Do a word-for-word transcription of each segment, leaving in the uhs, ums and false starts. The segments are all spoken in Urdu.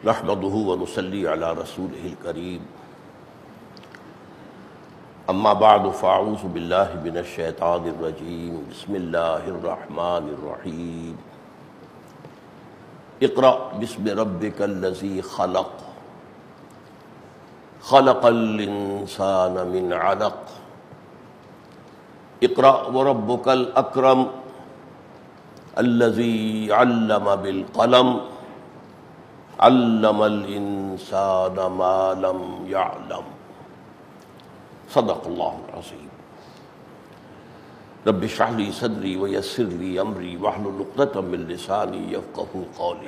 نحمده ونصلي على رسوله الكريم اما بعد فاعوذ بالله من الشیطان الرجیم بسم اللہ الرحمن الرحیم اقرأ باسم ربک الذی خلق خلق الانسان من علق اقرأ وربک الاکرم الذی علم بالقلم علم الانسان ما لم يعلم صدق اللہ العظیم رب اشرح لی صدری ویسر لی امری واحلل عقدۃ من لسانی یفقہوا قولی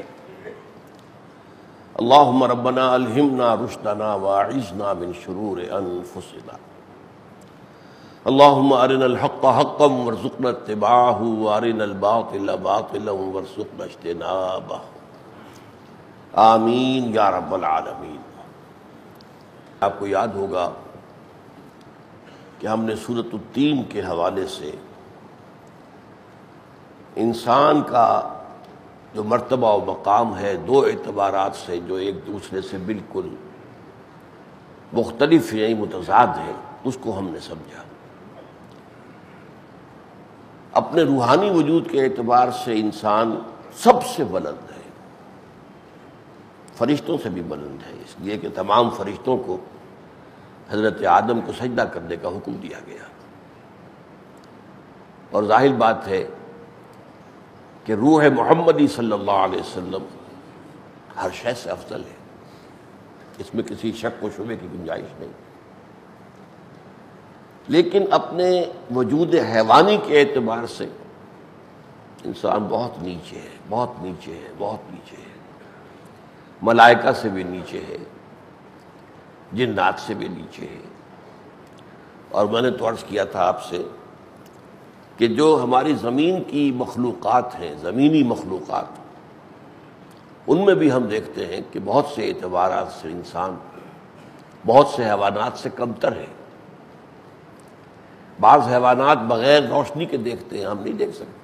اللہم ربنا الہمنا رشدنا واعذنا من شرور انفسنا اللہم ارنا الحق حقا وارزقنا اتباعہ وارنا الباطل باطلا وارزقنا اجتنابہ آمین یا رب العالمین۔ آپ کو یاد ہوگا کہ ہم نے سورۃ التین کے حوالے سے انسان کا جو مرتبہ و مقام ہے دو اعتبارات سے جو ایک دوسرے سے بالکل مختلف ہیں، متضاد ہیں، اس کو ہم نے سمجھا۔ اپنے روحانی وجود کے اعتبار سے انسان سب سے بلند ہے، فرشتوں سے بھی بلند ہے، اس لیے کہ تمام فرشتوں کو حضرت آدم کو سجدہ کرنے کا حکم دیا گیا، اور ظاہر بات ہے کہ روح محمدی صلی اللہ علیہ وسلم ہر شے سے افضل ہے، اس میں کسی شک و شبے کی گنجائش نہیں، لیکن اپنے وجود حیوانی کے اعتبار سے انسان بہت نیچے ہے، بہت نیچے ہے، بہت نیچے ہے، ملائکہ سے بھی نیچے ہے، جنات سے بھی نیچے ہے۔ اور میں نے تو عرض کیا تھا آپ سے کہ جو ہماری زمین کی مخلوقات ہیں، زمینی مخلوقات، ان میں بھی ہم دیکھتے ہیں کہ بہت سے اعتبارات سے انسان بہت سے حیوانات سے کمتر ہے۔ بعض حیوانات بغیر روشنی کے دیکھتے ہیں، ہم نہیں دیکھ سکتے۔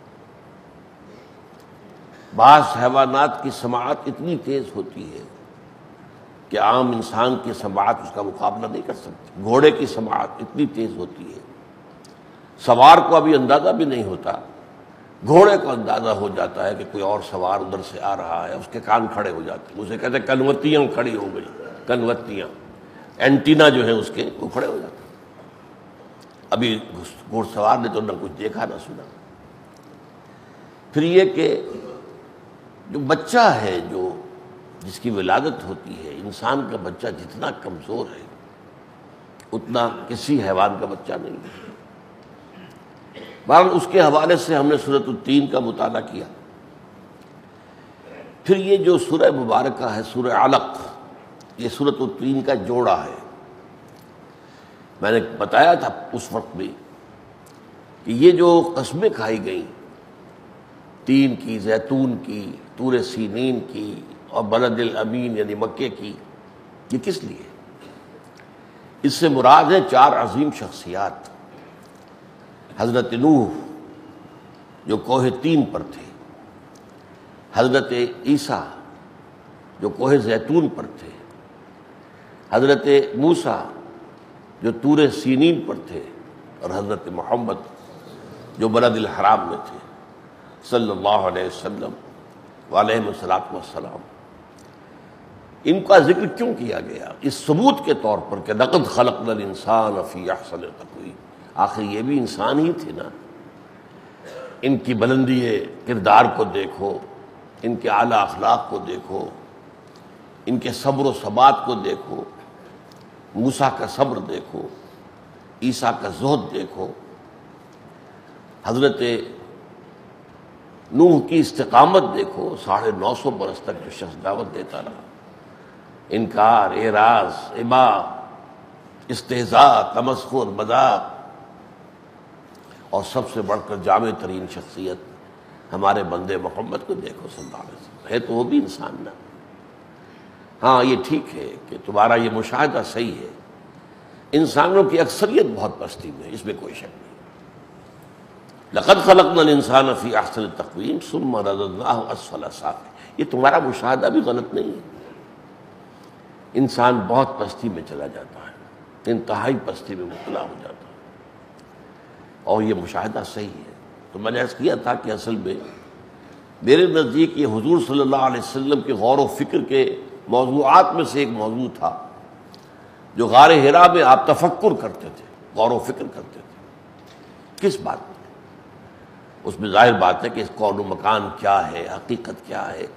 بعض حیوانات کی سماعت اتنی تیز ہوتی ہے کہ عام انسان کی سماعت اس کا مقابلہ نہیں کر سکتی۔ گھوڑے کی سماعت اتنی تیز ہوتی ہے، سوار کو ابھی اندازہ بھی نہیں ہوتا، گھوڑے کو اندازہ ہو جاتا ہے کہ کوئی اور سوار ادھر سے آ رہا ہے، اس کے کان کھڑے ہو جاتے ہیں، اسے کہتے ہیں کنوتیاں کھڑی ہو گئی، کنوتیاں، اینٹینا جو ہے اس کے وہ کھڑے ہو جاتے ہیں۔ ابھی گھوڑ سوار نے تو نہ کچھ دیکھا نہ سنا۔ پھر یہ کہ جو بچہ ہے، جو جس کی ولادت ہوتی ہے، انسان کا بچہ جتنا کمزور ہے اتنا کسی حیوان کا بچہ نہیں ہے۔ بہرحال اس کے حوالے سے ہم نے سورۃ التین کا مطالعہ کیا۔ پھر یہ جو سورہ مبارکہ ہے سورہ علق، یہ سورۃ التین کا جوڑا ہے۔ میں نے بتایا تھا اس وقت بھی کہ یہ جو قسمیں کھائی گئیں، تین کی، زیتون کی، طور سینین کی اور بلد الامین یعنی مکے کی، یہ کس لیے؟ اس سے مراد ہے چار عظیم شخصیات۔ حضرت نوح جو کوہ تین پر تھے، حضرت عیسیٰ جو کوہ زیتون پر تھے، حضرت موسیٰ جو طور سینین پر تھے، اور حضرت محمد جو بلد الحرام میں تھے صلی اللہ علیہ وسلم وعلیہ الصلوۃ والسلام۔ ان کا ذکر کیوں کیا گیا؟ اس ثبوت کے طور پر کہ لقد خلقنا الانسان فی احسن تقویم، آخر یہ بھی انسان ہی تھے نا۔ ان کی بلندی کردار کو دیکھو، ان کے اعلیٰ اخلاق کو دیکھو، ان کے صبر و ثبات کو دیکھو، موسیٰ کا صبر دیکھو، عیسیٰ کا زہد دیکھو، حضرت نوح کی استقامت دیکھو، ساڑھے نو سو برس تک جو شخص دعوت دیتا رہا، انکار، اعراض، ابا، استہزاء، تمسخر، مذاق، اور سب سے بڑھ کر جامع ترین شخصیت ہمارے بندے محمد کو دیکھو صلی اللہ علیہ وسلم۔ ہے تو وہ بھی انسان نا۔ ہاں یہ ٹھیک ہے کہ تمہارا یہ مشاہدہ صحیح ہے، انسانوں کی اکثریت بہت پستی میں، اس میں کوئی شک نہیں۔ لقد خلقنا الانسان فی احسن تقویم ثم رددناہ اسفل سافلین، یہ تمہارا مشاہدہ بھی غلط نہیں ہے، انسان بہت پستی میں چلا جاتا ہے، انتہائی پستی میں مبتلا ہو جاتا ہے، اور یہ مشاہدہ صحیح ہے۔ تو میں نے عرض کیا تھا کہ اصل میں میرے نزدیک یہ حضور صلی اللہ علیہ وسلم کے غور و فکر کے موضوعات میں سے ایک موضوع تھا، جو غار حرا میں آپ تفکر کرتے تھے، غور و فکر کرتے تھے۔ کس بات میں؟ اس میں ظاہر بات ہے کہ اس کون و مکان کیا ہے، حقیقت کیا ہے۔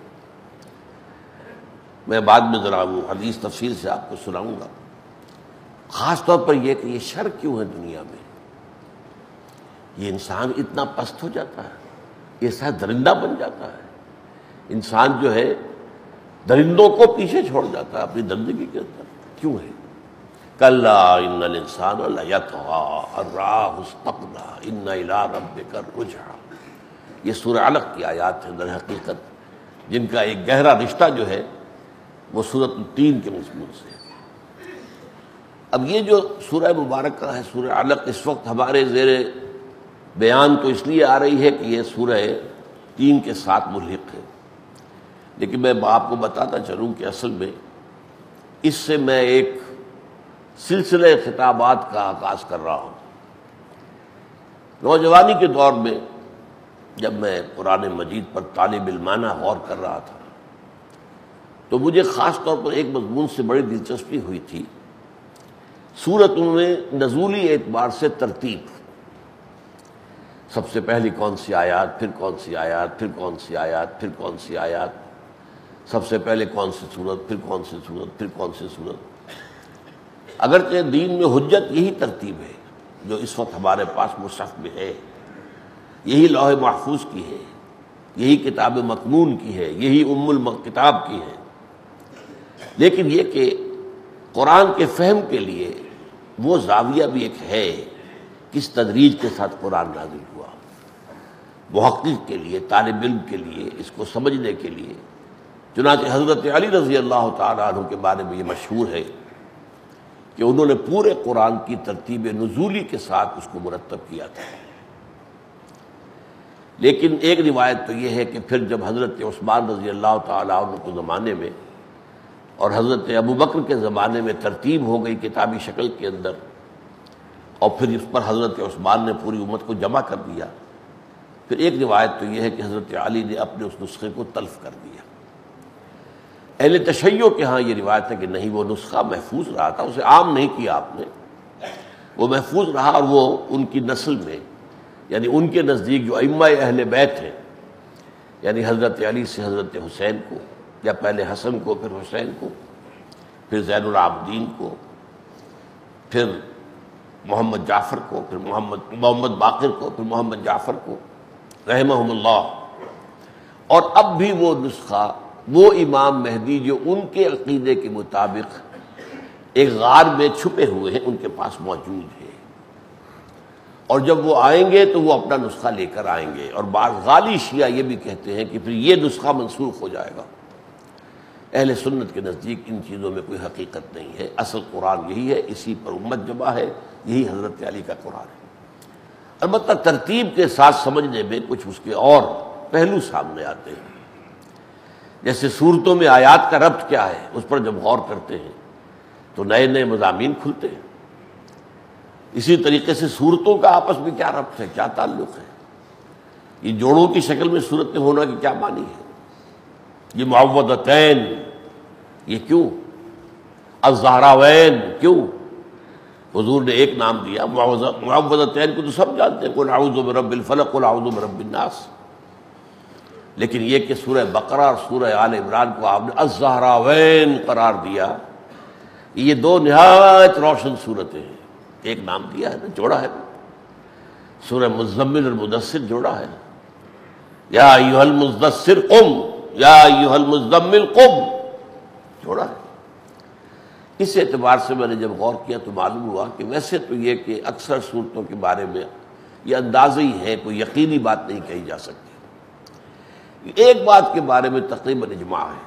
میں بعد میں ذرا وہ حدیث تفصیل سے آپ کو سناؤں گا۔ خاص طور پر یہ کہ یہ شر کیوں ہے دنیا میں، یہ انسان اتنا پست ہو جاتا ہے، یہ شاید درندہ بن جاتا ہے۔ انسان جو ہے درندوں کو پیچھے چھوڑ جاتا ہے اپنی زندگی کے اندر، کیوں ہے؟ کلا ان الانسان لیطغی ان رآہ استغنی ان الی ربک الرجعی، یہ سورہ علق کی آیات ہیں در حقیقت، جن کا ایک گہرا رشتہ جو ہے وہ سورۃ التین کے مضمون سے۔ اب یہ جو سورہ مبارکہ ہے سورہ علق، اس وقت ہمارے زیر بیان تو اس لیے آ رہی ہے کہ یہ سورہ تین کے ساتھ ملحق ہے، لیکن میں آپ کو بتاتا چلوں کہ اصل میں اس سے میں ایک سلسلہ خطابات کا آغاز کر رہا ہوں۔ نوجوانی کے دور میں جب میں قرآن مجید پر طالب علمانہ غور کر رہا تھا تو مجھے خاص طور پر ایک مضمون سے بڑی دلچسپی ہوئی تھی، سورتوں میں نزولی اعتبار سے ترتیب، سب سے پہلی کون سی آیات، پھر کون سی آیات، پھر کون سی آیات، پھر کون سی آیات، سب سے پہلے کون سی سورت، پھر کون سی سورت، پھر کون سی سورت۔ اگرچہ دین میں حجت یہی ترتیب ہے جو اس وقت ہمارے پاس مصحف میں ہے، یہی لوح محفوظ کی ہے، یہی کتاب مکنون کی ہے، یہی ام الکتاب کی ہے، لیکن یہ کہ قرآن کے فہم کے لیے وہ زاویہ بھی ایک ہے، کس تدریج کے ساتھ قرآن نازل ہوا، محقق کے لیے، طالب علم کے لیے، اس کو سمجھنے کے لیے۔ چنانچہ حضرت علی رضی اللہ تعالیٰ عنہ کے بارے میں یہ مشہور ہے کہ انہوں نے پورے قرآن کی ترتیب نزولی کے ساتھ اس کو مرتب کیا تھا۔ لیکن ایک روایت تو یہ ہے کہ پھر جب حضرت عثمان رضی اللہ تعالیٰ عنہ کے زمانے میں اور حضرت ابو بکر کے زمانے میں ترتیب ہو گئی کتابی شکل کے اندر، اور پھر اس پر حضرت عثمان نے پوری امت کو جمع کر دیا، پھر ایک روایت تو یہ ہے کہ حضرت علی نے اپنے اس نسخے کو تلف کر دیا۔ اہل تشیع کے ہاں یہ روایت ہے کہ نہیں، وہ نسخہ محفوظ رہا تھا، اسے عام نہیں کیا آپ نے، وہ محفوظ رہا، اور وہ ان کی نسل میں، یعنی ان کے نزدیک جو ائمہ اہل بیت ہیں، یعنی حضرت علی سے حضرت حسین کو، یا پہلے حسن کو، پھر حسین کو، پھر زین العابدین کو، پھر محمد جعفر کو، پھر محمد محمد باقر کو، پھر محمد جعفر کو رحمہم اللہ، اور اب بھی وہ نسخہ، وہ امام مہدی جو ان کے عقیدے کے مطابق ایک غار میں چھپے ہوئے ہیں، ان کے پاس موجود ہے، اور جب وہ آئیں گے تو وہ اپنا نسخہ لے کر آئیں گے۔ اور بعض غالی شیعہ یہ بھی کہتے ہیں کہ پھر یہ نسخہ منسوخ ہو جائے گا۔ اہل سنت کے نزدیک ان چیزوں میں کوئی حقیقت نہیں ہے، اصل قرآن یہی ہے، اسی پر امت جمع ہے، یہی حضرت علی کا قرآن ہے۔ البتہ ترتیب کے ساتھ سمجھنے میں کچھ اس کے اور پہلو سامنے آتے ہیں، جیسے صورتوں میں آیات کا ربط کیا ہے، اس پر جب غور کرتے ہیں تو نئے نئے مضامین کھلتے ہیں۔ اسی طریقے سے صورتوں کا آپس میں کیا ربط ہے، کیا تعلق ہے، یہ جوڑوں کی شکل میں صورتیں ہونا کی کیا معنی ہے، یہ معوذتین یہ کیوں، الزہراوین کیوں، حضور نے ایک نام دیا معوذتین کو تو سب جانتے ہیں، قل اعوذ برب الفلق قل اعوذ برب الناس، لیکن یہ کہ سورہ بقرہ اور سورہ آل عمران کو آپ نے الزہراوین قرار دیا، یہ دو نہایت روشن صورتیں ہیں، ایک نام دیا ہے نا، جوڑا ہے نا، سورہ مزمل اور مدثر جوڑا ہے نا، یا ایھا المدثر قم یا ایھا المزمل قم، جوڑا ہے۔ اس اعتبار سے میں نے جب غور کیا تو معلوم ہوا کہ ویسے تو یہ کہ اکثر صورتوں کے بارے میں یہ اندازے ہی ہیں، کوئی یقینی بات نہیں کہی جا سکتی۔ ایک بات کے بارے میں تقریباً اجماع ہے،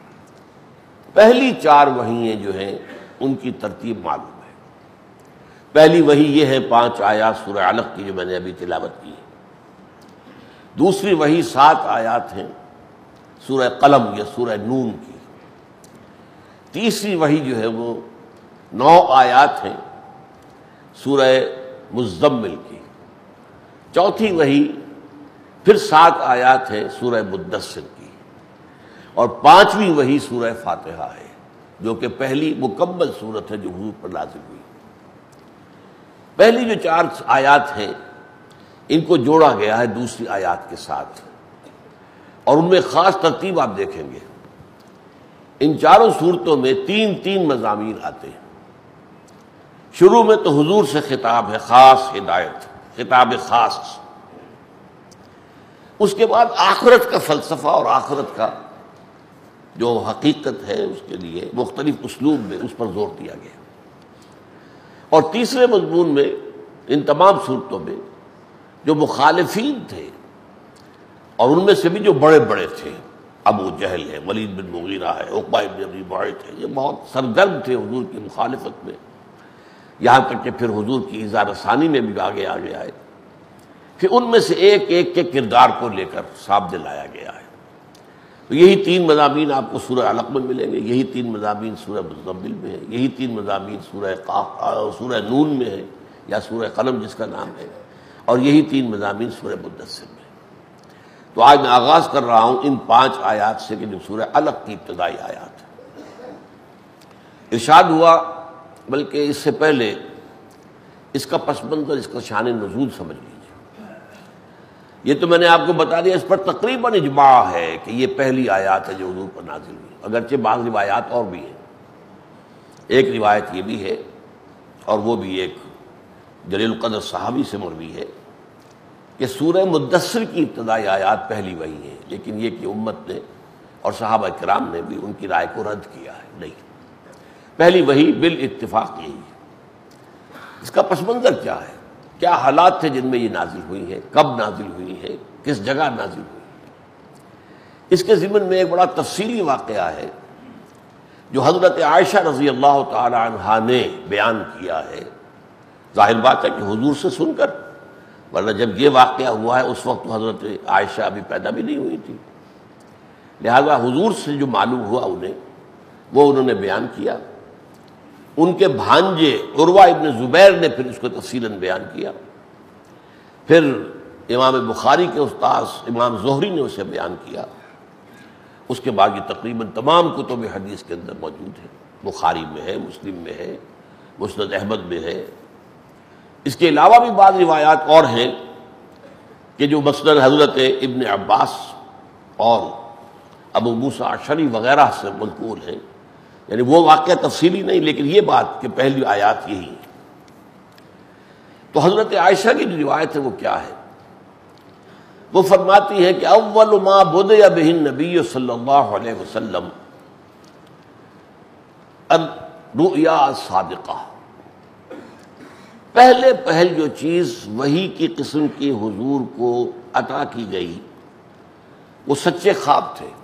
پہلی چار وحییں جو ہیں ان کی ترتیب معلوم ہے۔ پہلی وحی یہ ہے پانچ آیات سورہ علق کی جو میں نے ابھی تلاوت کی ہے، دوسری وحی سات آیات ہیں سورہ قلم یا سورہ نون کی، تیسری وحی جو ہے وہ نو آیات ہیں سورہ مزمل کی، چوتھی وحی پھر سات آیات ہیں سورہ مدثر کی، اور پانچویں وحی سورہ فاتحہ ہے جو کہ پہلی مکمل سورت ہے جو حضور پر نازل ہوئی۔ پہلی جو چار آیات ہیں ان کو جوڑا گیا ہے دوسری آیات کے ساتھ، اور ان میں خاص ترتیب آپ دیکھیں گے۔ ان چاروں صورتوں میں تین تین مضامین آتے ہیں۔ شروع میں تو حضور سے خطاب ہے، خاص ہدایت، خطاب خاص۔ اس کے بعد آخرت کا فلسفہ اور آخرت کا جو حقیقت ہے اس کے لیے مختلف اسلوب میں اس پر زور دیا گیا۔ اور تیسرے مضمون میں ان تمام صورتوں میں جو مخالفین تھے اور ان میں سے بھی جو بڑے بڑے تھے، ابو جہل ہے، ولید بن مغیرہ ہے، عقبہ بن ابی معیط ہے، یہ بہت سرگرم تھے حضور کی مخالفت میں، یہاں تک کہ پھر حضور کی اظہار ثانی میں بھی آگے آگے آئے۔ پھر ان میں سے ایک ایک کے کردار کو لے کر سامنے لایا گیا ہے۔ تو یہی تین مضامین آپ کو سورہ علق میں ملیں گے، یہی تین مضامین سورہ مزمل میں ہے، یہی تین مضامین سورہ قاف سورہ نون میں ہے یا سورہ قلم جس کا نام ہے، اور یہی تین مضامین سورہ مدثر میں۔ تو آج میں آغاز کر رہا ہوں ان پانچ آیات سے کہ جو سورہ علق کی ابتدائی آیات ہے۔ ارشاد ہوا، بلکہ اس سے پہلے اس کا پس منظر، اس کا شان نزول سمجھ لیجیے۔ یہ تو میں نے آپ کو بتا دیا، اس پر تقریباً اجماع ہے کہ یہ پہلی آیات ہے جو حضور پر نازل ہوئی، اگرچہ بعض روایات اور بھی ہیں۔ ایک روایت یہ بھی ہے، اور وہ بھی ایک جلیل القدر صحابی سے مروی ہے، کہ سورہ مدثر کی ابتدائی آیات پہلی وحی ہے، لیکن یہ کہ امت نے اور صحابہ کرام نے بھی ان کی رائے کو رد کیا ہے، نہیں، پہلی وحی بالاتفاق یہی ہے۔ اس کا پس منظر کیا ہے، کیا حالات تھے جن میں یہ نازل ہوئی ہے، کب نازل ہوئی ہے، کس جگہ نازل ہوئی۔ اس کے ضمن میں ایک بڑا تفصیلی واقعہ ہے جو حضرت عائشہ رضی اللہ تعالی عنہا نے بیان کیا ہے۔ ظاہر بات ہے کہ حضور سے سن کر، ورنہ جب یہ واقعہ ہوا ہے اس وقت تو حضرت عائشہ ابھی پیدا بھی نہیں ہوئی تھی، لہذا حضور سے جو معلوم ہوا انہیں وہ انہوں نے بیان کیا۔ ان کے بھانجے عروہ ابن زبیر نے پھر اس کو تفصیلاً بیان کیا، پھر امام بخاری کے استاذ امام زہری نے اسے بیان کیا۔ اس کے بعد یہ تقریباً تمام کتب حدیث کے اندر موجود ہے، بخاری میں ہے، مسلم میں ہے، مسند احمد میں ہے۔ اس کے علاوہ بھی بعض روایات اور ہیں کہ جو مثلاً حضرت ابن عباس اور ابو موسیٰ اشعری وغیرہ سے منقول ہیں، یعنی وہ واقعہ تفصیلی نہیں، لیکن یہ بات کہ پہلی آیات یہی ہے۔ تو حضرت عائشہ کی جو روایت ہے وہ کیا ہے، وہ فرماتی ہے کہ اول ما بدأ بہ النبی صلی اللہ علیہ وسلم الرؤیا الصادقہ، پہلے پہل جو چیز وحی کی قسم کی حضور کو عطا کی گئی وہ سچے خواب تھے۔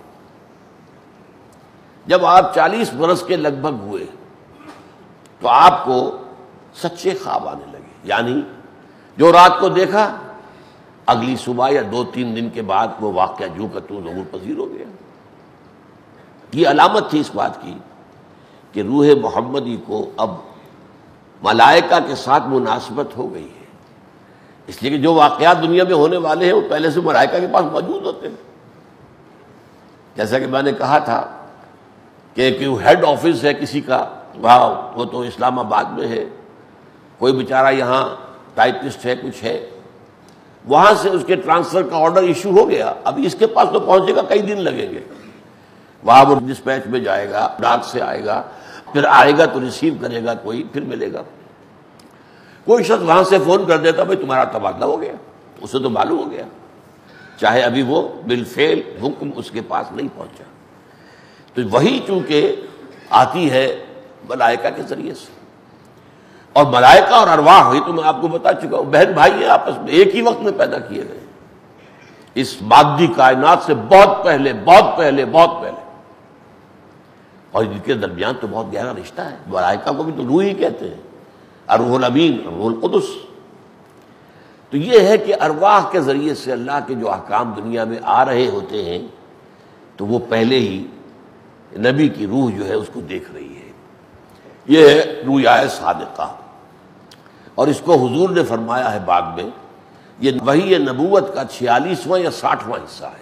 جب آپ چالیس برس کے لگ بھگ ہوئے تو آپ کو سچے خواب آنے لگے، یعنی جو رات کو دیکھا اگلی صبح یا دو تین دن کے بعد وہ واقعہ جو کہ تو ظہور پذیر ہو گیا۔ یہ علامت تھی اس بات کی کہ روح محمدی کو اب ملائکہ کے ساتھ مناسبت ہو گئی ہے، اس لیے کہ جو واقعات دنیا میں ہونے والے ہیں وہ پہلے سے ملائکہ کے پاس موجود ہوتے ہیں۔ جیسا کہ میں نے کہا تھا کہ ہیڈ آفس ہے کسی کا، وہاں وہ تو اسلام آباد میں ہے، کوئی بیچارہ یہاں ٹائپسٹ ہے، کچھ ہے، وہاں سے اس کے ٹرانسفر کا آرڈر ایشو ہو گیا، اب اس کے پاس تو پہنچے گا کئی دن لگیں گے، وہاں وہ ڈسپیچ میں جائے گا، ڈاک سے آئے گا، پھر آئے گا تو ریسیو کرے گا کوئی، پھر ملے گا۔ کوئی شخص وہاں سے فون کر دیتا بھائی تمہارا تبادلہ ہو گیا، اسے تو معلوم ہو گیا، چاہے ابھی وہ بالفعل حکم اس کے پاس نہیں پہنچا۔ تو وہی چونکہ آتی ہے ملائکہ کے ذریعے سے، اور ملائکہ اور ارواح یہ تو میں آپ کو بتا چکا ہوں بہن بھائی ہیں، آپس میں ایک ہی وقت میں پیدا کیے گئے اس مادی کائنات سے بہت پہلے بہت پہلے بہت پہلے، اور ان کے درمیان تو بہت گہرا رشتہ ہے۔ ملائکہ کو بھی تو روح ہی کہتے ہیں، الروح الامین، الروح القدس۔ تو یہ ہے کہ ارواح کے ذریعے سے اللہ کے جو احکام دنیا میں آ رہے ہوتے ہیں تو وہ پہلے ہی نبی کی روح جو ہے اس کو دیکھ رہی ہے. یہ ہے رؤیا صادقہ. اور اس کو حضور نے فرمایا ہے بعد میں، یہ وحی نبوت کا چھیالیسواں یا ساٹھواں حصہ ہے.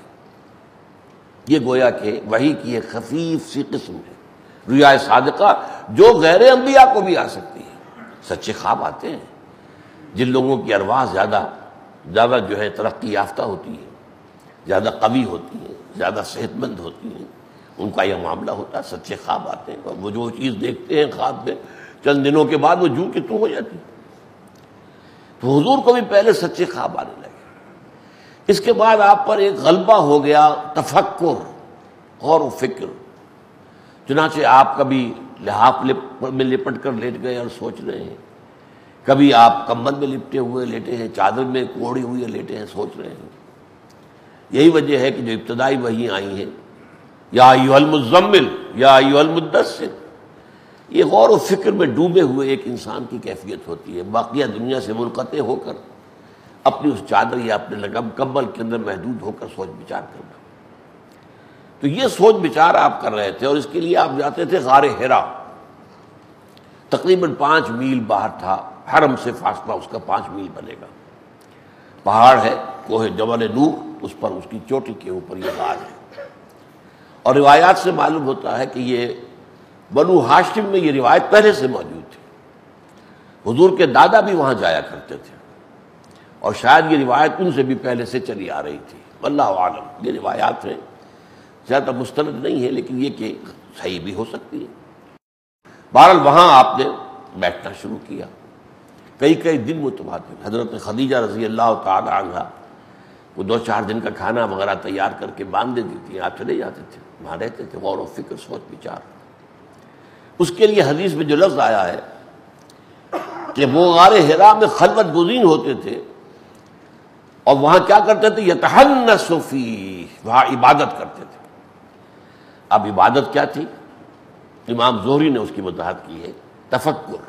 یہ گویا کہ وحی کی ایک خفیف سی قسم ہے، رؤیا صادقہ، جو غیر انبیاء کو بھی آ سکتی ہے. سچے خواب آتے ہیں. جن لوگوں کی ارواح زیادہ زیادہ جو ہے ترقی یافتہ ہوتی ہے، زیادہ قوی ہوتی ہیں، زیادہ صحت مند ہوتی ہیں، ان کا یہ معاملہ ہوتا ہے. سچے خواب آتے ہیں اور وہ جو چیز دیکھتے ہیں خواب میں، چند دنوں کے بعد وہ جوں کہ تو ہو جاتی. تو حضور کو بھی پہلے سچے خواب آنے لگے. اس کے بعد آپ پر ایک غلبہ ہو گیا تفکر، غور و فکر. چنانچہ آپ کبھی لحاف میں لپٹ کر لیٹ گئے اور سوچ رہے ہیں، کبھی آپ کمبل میں لپٹے ہوئے لیٹے ہیں، چادر میں کوڑی ہوئے لیٹے ہیں، سوچ رہے ہیں. یہی وجہ ہے کہ جو ابتدائی وحی آئی ہیں، یا ایھا المزمل یا ایھا المدثر، یہ غور و فکر میں ڈوبے ہوئے ایک انسان کی کیفیت ہوتی ہے. باقیہ دنیا سے منقطع ہو کر اپنی اس چادر یا اپنے لگم کمبل کے اندر محدود ہو کر سوچ بچار کرنا. تو یہ سوچ بچار آپ کر رہے تھے، اور اس کے لیے آپ جاتے تھے غار حرا. تقریباً پانچ میل باہر تھا، حرم سے فاصلہ اس کا پانچ میل بنے گا. پہاڑ ہے، کوہ جبل نور، اس پر اس کی چوٹی کے اوپر یہ غار ہے. اور روایات سے معلوم ہوتا ہے کہ یہ بنو ہاشم میں یہ روایت پہلے سے موجود تھی. حضور کے دادا بھی وہاں جایا کرتے تھے، اور شاید یہ روایت ان سے بھی پہلے سے چلی آ رہی تھی. واللہ عالم. یہ روایات ہیں، زیادہ مستند نہیں ہے، لیکن یہ کہ صحیح بھی ہو سکتی ہے. بہرحال وہاں آپ نے بیٹھنا شروع کیا. کئی کئی دن متواتر حضرت خدیجہ رضی اللہ تعالی عنہا وہ دو چار دن کا کھانا وغیرہ تیار کر کے باندھ دیتی تھی. آپ چلے جاتے تھے، وہاں رہتے تھے، غور و فکر، سوچ بچار. اس کے لیے حدیث میں جو لفظ آیا ہے کہ وہ غار حرا میں خلوت گزین ہوتے تھے، اور وہاں کیا کرتے تھے؟ یتحنس فیہ، وہاں عبادت کرتے تھے. اب عبادت کیا تھی؟ امام زہری نے اس کی وضاحت کی ہے، تفکر.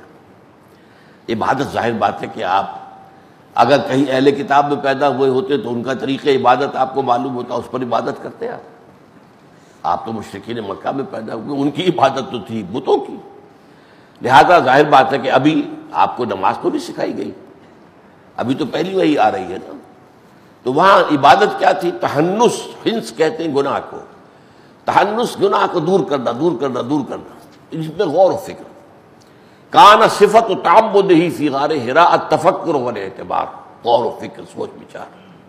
عبادت ظاہر بات ہے کہ آپ اگر کہیں اہل کتاب میں پیدا ہوئے ہوتے تو ان کا طریقہ عبادت آپ کو معلوم ہوتا، اس پر عبادت کرتے آپ. آپ تو مشرکین مکہ میں پیدا ہوئے، ان کی عبادت تو تھی بتوں کی. لہذا ظاہر بات ہے کہ ابھی آپ کو نماز تو نہیں سکھائی گئی، ابھی تو پہلی وہی آ رہی ہے نا. تو وہاں عبادت کیا تھی؟ تحنس. ہنس کہتے ہیں گناہ کو. تحنس گناہ کو دور کرنا، دور کرنا، دور کرنا، اس میں غور و فکر. کان صفت تعبدہ فی غار حرا التفکر والاعتبار، غور و فکر، سوچ بچار.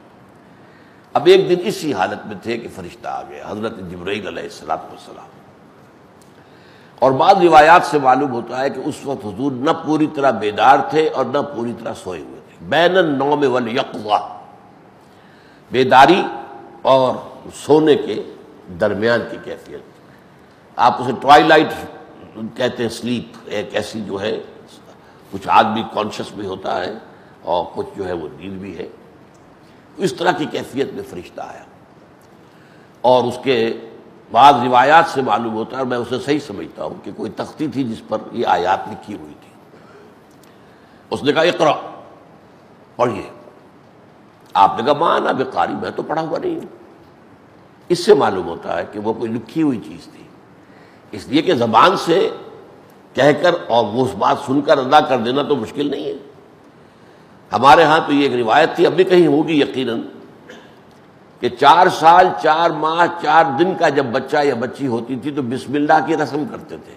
اب ایک دن اسی حالت میں تھے کہ فرشتہ آ گیا، حضرت جبرائیل علیہ السلام والسلام. اور بعض روایات سے معلوم ہوتا ہے کہ اس وقت حضور نہ پوری طرح بیدار تھے اور نہ پوری طرح سوئے ہوئے تھے. بین النوم والیقظہ، بیداری اور سونے کے درمیان کی کیفیت. آپ اسے ٹوائلائٹ کہتے ہیں، سلیپ، ایک ایسی جو ہے کچھ آدمی کانشس بھی ہوتا ہے اور کچھ جو ہے وہ نیند بھی ہے. اس طرح کی کیفیت میں فرشتہ آیا. اور اس کے بعض روایات سے معلوم ہوتا ہے، اور میں اسے صحیح سمجھتا ہوں، کہ کوئی تختی تھی جس پر یہ آیات لکھی ہوئی تھی. اس نے کہا اقرا، پڑھیے. آپ نے کہا ما انا بقاری، میں تو پڑھا ہوا نہیں ہوں. اس سے معلوم ہوتا ہے کہ وہ کوئی لکھی ہوئی چیز تھی، اس لیے کہ زبان سے کہہ کر اور وہ اس بات سن کر ادا کر دینا تو مشکل نہیں ہے. ہمارے ہاں تو یہ ایک روایت تھی، اب بھی کہیں ہوگی یقیناً، کہ چار سال چار ماہ چار دن کا جب بچہ یا بچی ہوتی تھی تو بسم اللہ کی رسم کرتے تھے.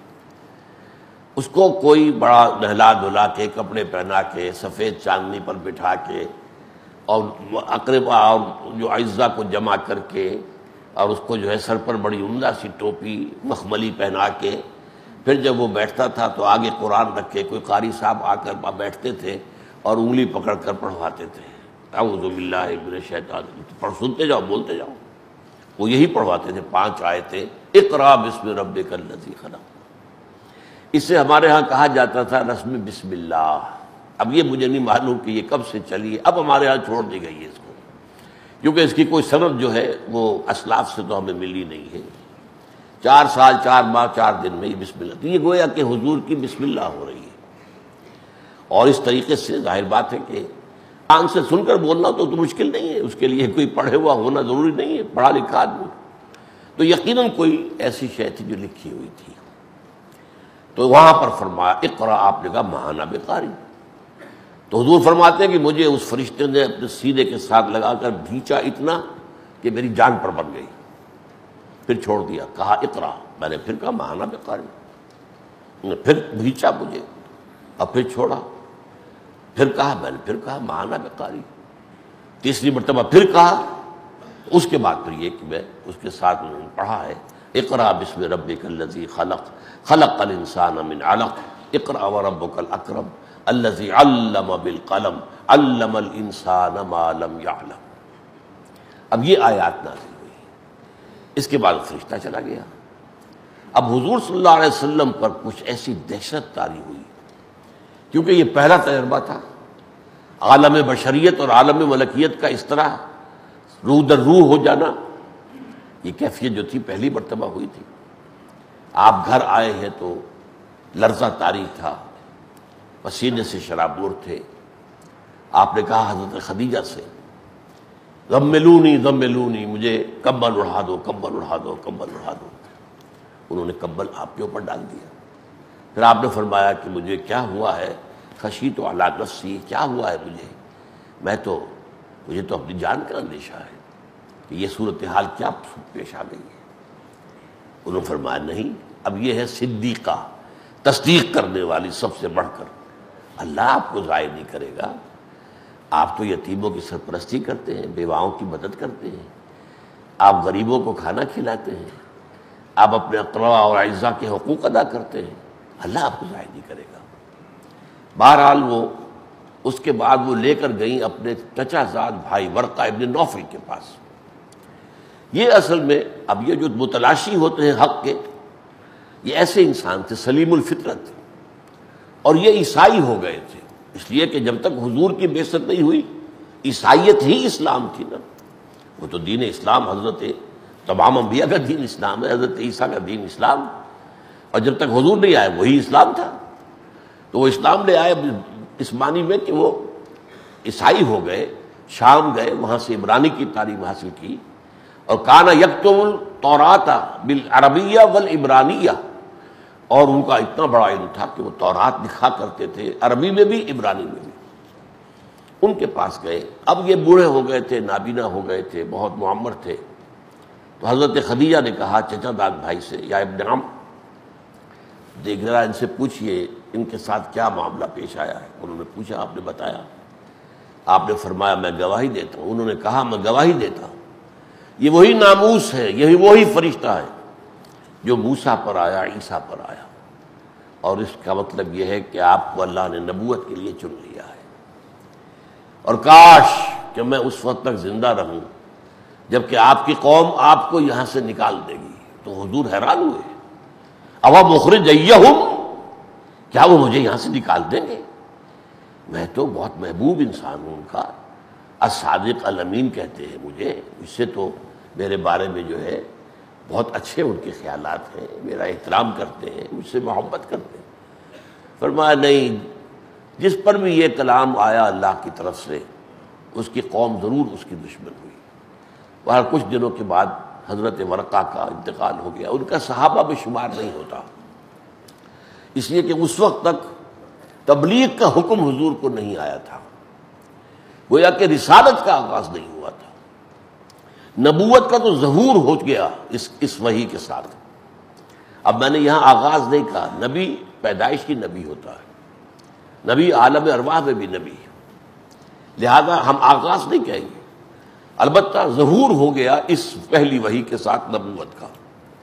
اس کو کوئی بڑا نہلا دھلا کے، کپڑے پہنا کے، سفید چاندنی پر بٹھا کے، اور اقربا اور جو اعزا کو جمع کر کے، اور اس کو جو ہے سر پر بڑی عمدہ سی ٹوپی مخملی پہنا کے، پھر جب وہ بیٹھتا تھا تو آگے قرآن رکھ کے کوئی قاری صاحب آ کر بیٹھتے تھے اور انگلی پکڑ کر پڑھواتے تھے. اعوذ باللہ من الشیطان، پڑھ، سنتے جاؤ، بولتے جاؤ. وہ یہی پڑھواتے تھے، پانچ آیتیں، اقرا بسم ربک الذی خلق. اس سے ہمارے ہاں کہا جاتا تھا رسم بسم اللہ. اب یہ مجھے نہیں معلوم کہ یہ کب سے چلی ہے، اب ہمارے ہاں چھوڑ دی گئی ہے اس کو، کیونکہ اس کی کوئی سند جو ہے وہ اسلاف سے تو ہمیں ملی نہیں ہے. چار سال چار ماہ چار دن میں یہ بسم اللہ، تو یہ گویا کہ حضور کی بسم اللہ ہو رہی ہے. اور اس طریقے سے ظاہر بات ہے کہ کان سے سن کر بولنا تو, تو مشکل نہیں ہے، اس کے لیے کوئی پڑھے ہوا ہونا ضروری نہیں ہے، پڑھا لکھا آدمی. تو یقیناً کوئی ایسی شے تھی جو لکھی ہوئی تھی. تو وہاں پر فرمایا اقرا، آپ نے کہا مانا بقاری. تو حضور فرماتے ہیں کہ مجھے اس فرشتے نے اپنے سینے کے ساتھ لگا کر بھینچا اتنا کہ میری جان پر بن گئی، پھر چھوڑ دیا. کہا اقرا، میں نے پھر کہا مانا بقاری، پھر بھینچا مجھے اور پھر چھوڑا. پھر کہا، میں نے پھر کہا مانا بقاری. تیسری مرتبہ پھر کہا. اس کے بعد پھر یہ کہ میں اس کے ساتھ میں نے پڑھا ہے اقرا بسم ربک الذی خلق خلق الانسان من علق اقرا وربک الاکرم الذی علم بالقلم علم الانسان ما لم یعلم. اب یہ آیات نازل ہوئی. اس کے بعد فرشتہ چلا گیا. اب حضور صلی اللہ علیہ وسلم پر کچھ ایسی دہشت طاری ہوئی، کیونکہ یہ پہلا تجربہ تھا. عالم بشریت اور عالم ملکیت کا اس طرح روح در روح ہو جانا، یہ کیفیت جو تھی پہلی مرتبہ ہوئی تھی. آپ گھر آئے ہیں تو لرزہ طاری تھا، پسینے سے شرابور تھے. آپ نے کہا حضرت خدیجہ سے ضملونی ضملونی، مجھے کمبل اڑا دو کمبل اڑا دو کمبل اڑا دو. انہوں نے کمبل آپ کے اوپر ڈال دیا. پھر آپ نے فرمایا کہ مجھے کیا ہوا ہے، خشیت علی نفسی، کیا ہوا ہے مجھے، میں تو مجھے تو اپنی جان کا اندیشہ ہے کہ یہ صورتحال کیا پیش آ گئی ہے. انہوں نے فرمایا نہیں، اب یہ ہے صدیقہ، تصدیق کرنے والی سب سے بڑھ کر. اللہ آپ کو ضائع نہیں کرے گا. آپ تو یتیموں کی سرپرستی کرتے ہیں، بیواؤں کی مدد کرتے ہیں، آپ غریبوں کو کھانا کھلاتے ہیں، آپ اپنے اقربا اور اعزاء کے حقوق ادا کرتے ہیں. اللہ آپ کو ضائع نہیں کرے گا. بہرحال وہ اس کے بعد وہ لے کر گئیں اپنے چچا زاد بھائی ورقہ ابن نوفل کے پاس. یہ اصل میں اب یہ جو متلاشی ہوتے ہیں حق کے، یہ ایسے انسان تھے سلیم الفطرت، اور یہ عیسائی ہو گئے تھے. اس لیے کہ جب تک حضور کی بعثت نہیں ہوئی عیسائیت ہی اسلام تھی نا. وہ تو دین اسلام حضرت تمام انبیاء کا دین اسلام ہے، حضرت عیسیٰ کا دین اسلام، اور جب تک حضور نہیں آئے وہی اسلام تھا. تو وہ اسلام لے آئے اس معنی میں کہ وہ عیسائی ہو گئے، شام گئے، وہاں سے عبرانی کی تعلیم حاصل کی. اور کانا یکتب التوراۃ بالعربیہ والعبرانیہ، اور ان کا اتنا بڑا علم تھا کہ وہ تورات لکھا کرتے تھے عربی میں بھی عبرانی میں بھی. ان کے پاس گئے. اب یہ بوڑھے ہو گئے تھے، نابینا ہو گئے تھے، بہت معمر تھے. تو حضرت خدیجہ نے کہا چچا داد بھائی سے، یا ابن عم، دیکھ ذرا ان سے پوچھئے ان کے ساتھ کیا معاملہ پیش آیا ہے. انہوں نے پوچھا، آپ نے بتایا. آپ نے فرمایا میں گواہی دیتا ہوں. انہوں نے کہا میں گواہی دیتا ہوں یہ وہی ناموس ہے، یہی وہی فرشتہ ہے جو موسیٰ پر آیا، عیسیٰ پر آیا. اور اس کا مطلب یہ ہے کہ آپ کو اللہ نے نبوت کے لیے چن لیا ہے. اور کاش کہ میں اس وقت تک زندہ رہوں جبکہ آپ کی قوم آپ کو یہاں سے نکال دے گی. تو حضور حیران ہوئے، اوا مخرجیہم، کیا وہ مجھے یہاں سے نکال دیں گے؟ میں تو بہت محبوب انسان ہوں ان کا، الصادق الامین کہتے ہیں مجھے. اس سے تو میرے بارے میں جو ہے بہت اچھے ان کے خیالات ہیں، میرا احترام کرتے ہیں، مجھ سے محبت کرتے ہیں. فرمایا نہیں، جس پر بھی یہ کلام آیا اللہ کی طرف سے اس کی قوم ضرور اس کی دشمن ہوئی. وہاں کچھ دنوں کے بعد حضرت ورقہ کا انتقال ہو گیا. ان کا صحابہ میں شمار نہیں ہوتا، اس لیے کہ اس وقت تک تبلیغ کا حکم حضور کو نہیں آیا تھا. گویا کہ رسالت کا آغاز نہیں ہوا تھا. نبوت کا تو ظہور ہو گیا اس اس وحی کے ساتھ. اب میں نے یہاں آغاز نہیں کہا، نبی پیدائش کی نبی ہوتا ہے، نبی عالم ارواح میں بھی نبی ہے، لہذا ہم آغاز نہیں کہیں گے. البتہ ظہور ہو گیا اس پہلی وحی کے ساتھ نبوت کا.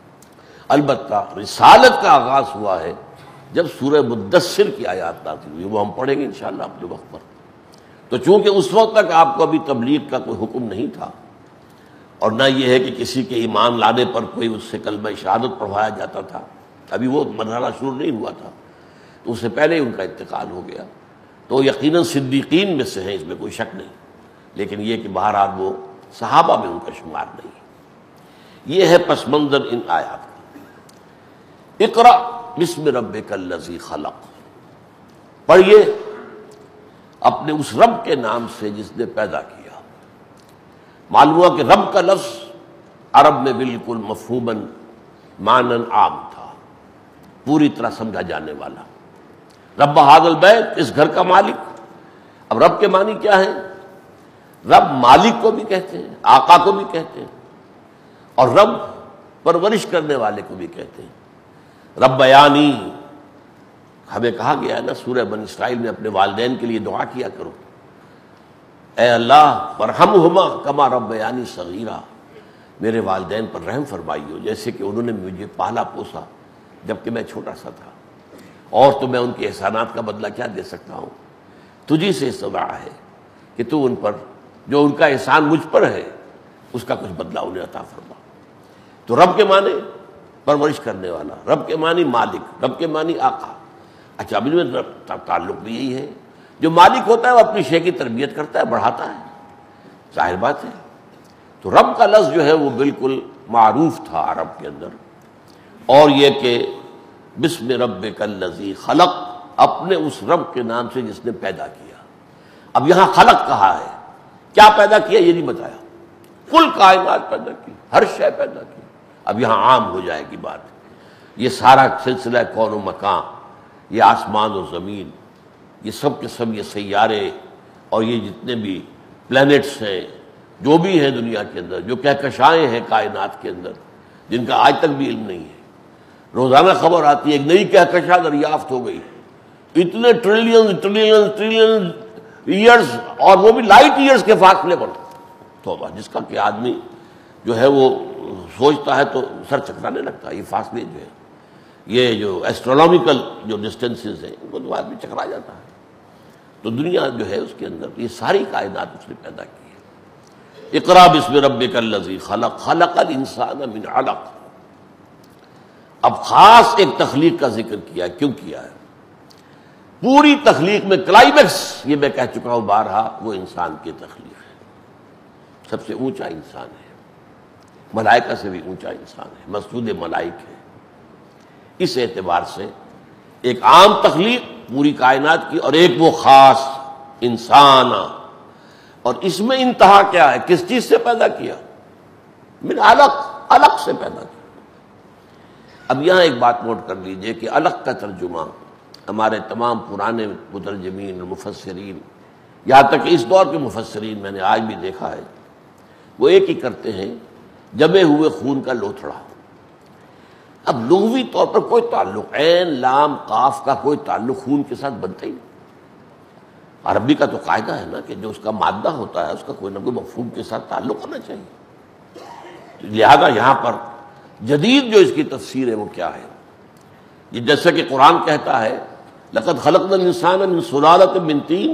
البتہ رسالت کا آغاز ہوا ہے جب سورہ مدثر کی آیات نازل ہوئی، وہ ہم پڑھیں گے انشاءاللہ اپنے وقت پر. تو چونکہ اس وقت تک آپ کو ابھی تبلیغ کا کوئی حکم نہیں تھا، اور نہ یہ ہے کہ کسی کے ایمان لانے پر کوئی اس سے کلمہ شہادت پڑھوایا جاتا تھا، ابھی وہ مرحلہ شروع نہیں ہوا تھا، تو اس سے پہلے ہی ان کا انتقال ہو گیا. تو یقیناً صدیقین میں سے ہیں، اس میں کوئی شک نہیں، لیکن یہ کہ بہرحال وہ صحابہ میں ان کا شمار نہیں. یہ ہے پس منظر ان آیات کا. اقرأ بسم ربک الذی خلق، پڑھیے اپنے اس رب کے نام سے جس نے پیدا کیا. معلوم ہوا کہ رب کا لفظ عرب میں بالکل مفہوماً معنن عام تھا، پوری طرح سمجھا جانے والا۔ رب ھذا البیت، اس گھر کا مالک۔ اب رب کے معنی کیا ہے؟ رب مالک کو بھی کہتے ہیں، آقا کو بھی کہتے ہیں، اور رب پرورش کرنے والے کو بھی کہتے ہیں۔ رب یعنی، ہمیں کہا گیا ہے نا سورہ بنی اسرائیل میں اپنے والدین کے لیے دعا کیا کرو، اے اللہ ورحمہما کما ربیانی صغیرا، میرے والدین پر رحم فرمائیو جیسے کہ انہوں نے مجھے پالا پوسا جبکہ میں چھوٹا سا تھا، اور تو میں ان کے احسانات کا بدلہ کیا دے سکتا ہوں؟ تجھی سے استدعا ہے کہ تو ان پر جو ان کا احسان مجھ پر ہے اس کا کچھ بدلہ انہیں عطا فرما۔ تو رب کے معنی پرورش کرنے والا، رب کے معنی مالک، رب کے معنی آقا۔ اچھا اب ان میں تعلق بھی یہی ہے، جو مالک ہوتا ہے وہ اپنی شے کی تربیت کرتا ہے، بڑھاتا ہے، ظاہر بات ہے۔ تو رب کا لفظ جو ہے وہ بالکل معروف تھا عرب کے اندر، اور یہ کہ بسم ربک الذی خلق، اپنے اس رب کے نام سے جس نے پیدا کیا۔ اب یہاں خلق کہا ہے، کیا پیدا کیا یہ نہیں بتایا، کل کائنات پیدا کی، ہر شے پیدا کی۔ اب یہاں عام ہو جائے گی بات، یہ سارا سلسلہ کون و مکان، یہ آسمان و زمین، یہ سب کے سب یہ سیارے اور یہ جتنے بھی پلینٹس ہیں جو بھی ہیں دنیا کے اندر، جو کہکشائیں ہیں کائنات کے اندر جن کا آج تک بھی علم نہیں ہے۔ روزانہ خبر آتی ہے ایک نئی کہکشاں دریافت ہو گئی، اتنے ٹریلین ٹریلین ٹریلین ایئرز، اور وہ بھی لائٹ ایئرز کے فاصلے پر، توبہ، جس کا کہ آدمی جو ہے وہ سوچتا ہے تو سر چکرانے لگتا ہے۔ یہ فاصلے جو ہے، یہ جو ایسٹرونامیکل جو ڈسٹینسز ہیں وہ تو آدمی چکرا جاتا ہے۔ تو دنیا جو ہے اس کے اندر یہ ساری کائنات اس نے پیدا کی ہے۔ اقرا بسم ربک الذی خلق، خلق الانسان من علق۔ اب خاص ایک تخلیق کا ذکر کیا، کیوں کیا ہے؟ پوری تخلیق میں کلائمیکس، یہ میں کہہ چکا ہوں بارہا، وہ انسان کی تخلیق ہے۔ سب سے اونچا انسان ہے، ملائکہ سے بھی اونچا انسان ہے، مسجود ملائک ہے۔ اس اعتبار سے ایک عام تخلیق پوری کائنات کی، اور ایک وہ خاص انسان، اور اس میں انتہا کیا ہے؟ کس چیز سے پیدا کیا؟ من علق، علق سے پیدا کیا۔ اب یہاں ایک بات نوٹ کر لیجئے کہ علق کا ترجمہ ہمارے تمام پرانے مترجمین اور مفسرین، یہاں تک کہ اس دور کے مفسرین میں نے آج بھی دیکھا ہے، وہ ایک ہی کرتے ہیں، جمے ہوئے خون کا لوتھڑا۔ اب لغوی طور پر کوئی تعلق، عین لام قاف کا کوئی تعلق خون کے ساتھ بنتا ہی نہیں۔ عربی کا تو قاعدہ ہے نا کہ جو اس کا مادہ ہوتا ہے اس کا کوئی نہ کوئی مفہوم کے ساتھ تعلق ہونا چاہیے۔ لہذا یہاں پر جدید جو اس کی تفسیر ہے وہ کیا ہے؟ یہ جیسا کہ قرآن کہتا ہے لقد خلقنا الانسان من سلالۃ من طین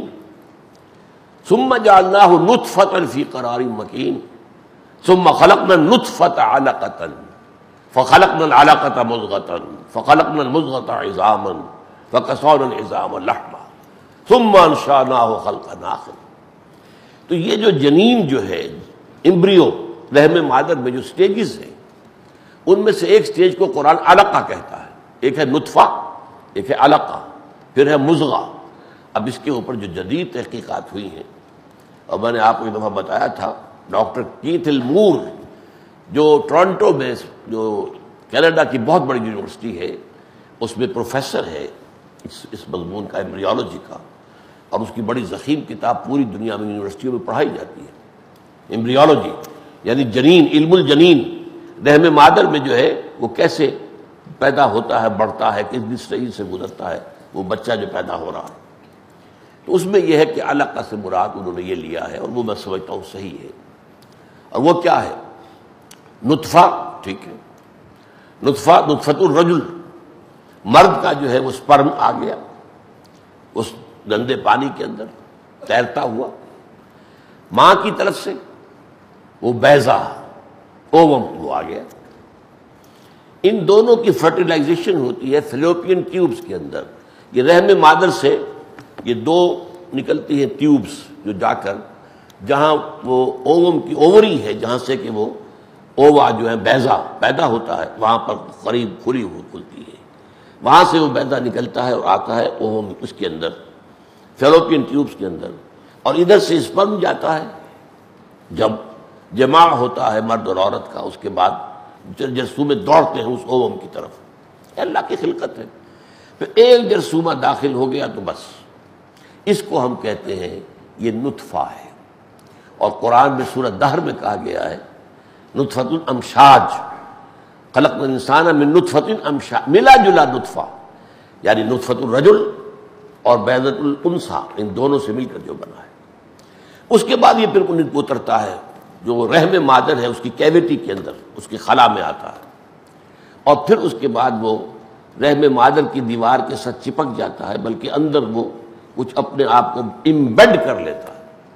ثم جعلناہ نطفۃ فی قرار مکین ثم خلقنا النطفۃ علقۃ فخلقنا العلقۃ مضغۃ فخلقنا المضغۃ عظاما فکسونا العظام لحما ثم انشأناہ خلقا آخر۔ تو یہ جو جنین جو ہے، امبریو، رحم مادر میں جو سٹیجز ہیں، ان میں سے ایک سٹیج کو قرآن علقہ کہتا ہے، ایک ہے نطفہ، ایک ہے علقہ، پھر ہے مضغہ۔ اب اس کے اوپر جو جدید تحقیقات ہوئی ہیں، اور میں نے آپ کو ایک دفعہ بتایا تھا، ڈاکٹر کیتھ مور جو ٹورنٹو میں، جو کینیڈا کی بہت بڑی یونیورسٹی ہے، اس میں پروفیسر ہے اس اس مضمون کا، ایمبریولوجی کا، اور اس کی بڑی ضخیم کتاب پوری دنیا میں یونیورسٹیوں میں پڑھائی جاتی ہے، ایمبریولوجی یعنی جنین، علم الجنین، رحم مادر میں جو ہے وہ کیسے پیدا ہوتا ہے، بڑھتا ہے، کس بھی سٹیج سے گزرتا ہے وہ بچہ جو پیدا ہو رہا ہے۔ تو اس میں یہ ہے کہ علقہ سے مراد انہوں نے یہ لیا ہے، اور وہ میں سمجھتا ہوں صحیح ہے۔ اور وہ کیا ہے؟ نطفہ، ٹھیک ہے، نطفہ، نطفۃ الرجل، مرد کا جو ہے وہ سپرم آ گیا اس گندے پانی کے اندر تیرتا ہوا، ماں کی طرف سے وہ بیضہ، اووم، وہ آ گیا۔ ان دونوں کی فرٹیلائزیشن ہوتی ہے فلوپین ٹیوبز کے اندر۔ یہ رحم مادر سے یہ دو نکلتی ہیں ٹیوبز، جو جا کر جہاں وہ اووم کی اووری ہے، جہاں سے کہ وہ اووا جو ہے بیضہ پیدا ہوتا ہے، وہاں پر قریب کھلی ہوئی کھلتی ہے، وہاں سے وہ بیضہ نکلتا ہے اور آتا ہے اووم اس کے اندر، فلوپین ٹیوبز کے اندر، اور ادھر سے اسپرم جاتا ہے۔ جب جماع ہوتا ہے مرد اور عورت کا، اس کے بعد جرثومے دوڑتے ہیں اس اوم کی طرف، یہ اللہ کی خلقت ہے. پھر ایک جرثومہ داخل ہو گیا تو بس، اس کو ہم کہتے ہیں یہ نطفہ ہے. اور قرآن میں سورہ دہر میں کہا گیا ہے نطفۃ امشاج، خلقنا الانسان من نطفۃ امشاج، ملا جلا نطفہ، یعنی نطفۃ الرجل اور بیضۃ الانثی، ان دونوں سے مل کر جو بنا ہے. اس کے بعد یہ پھر اترتا ہے جو رحم مادر ہے اس کی کیویٹی کے اندر، اس کی خلا میں آتا ہے، اور پھر اس کے بعد وہ رحم مادر کی دیوار کے ساتھ چپک جاتا ہے، بلکہ اندر وہ کچھ اپنے آپ کو امبیڈ کر لیتا ہے.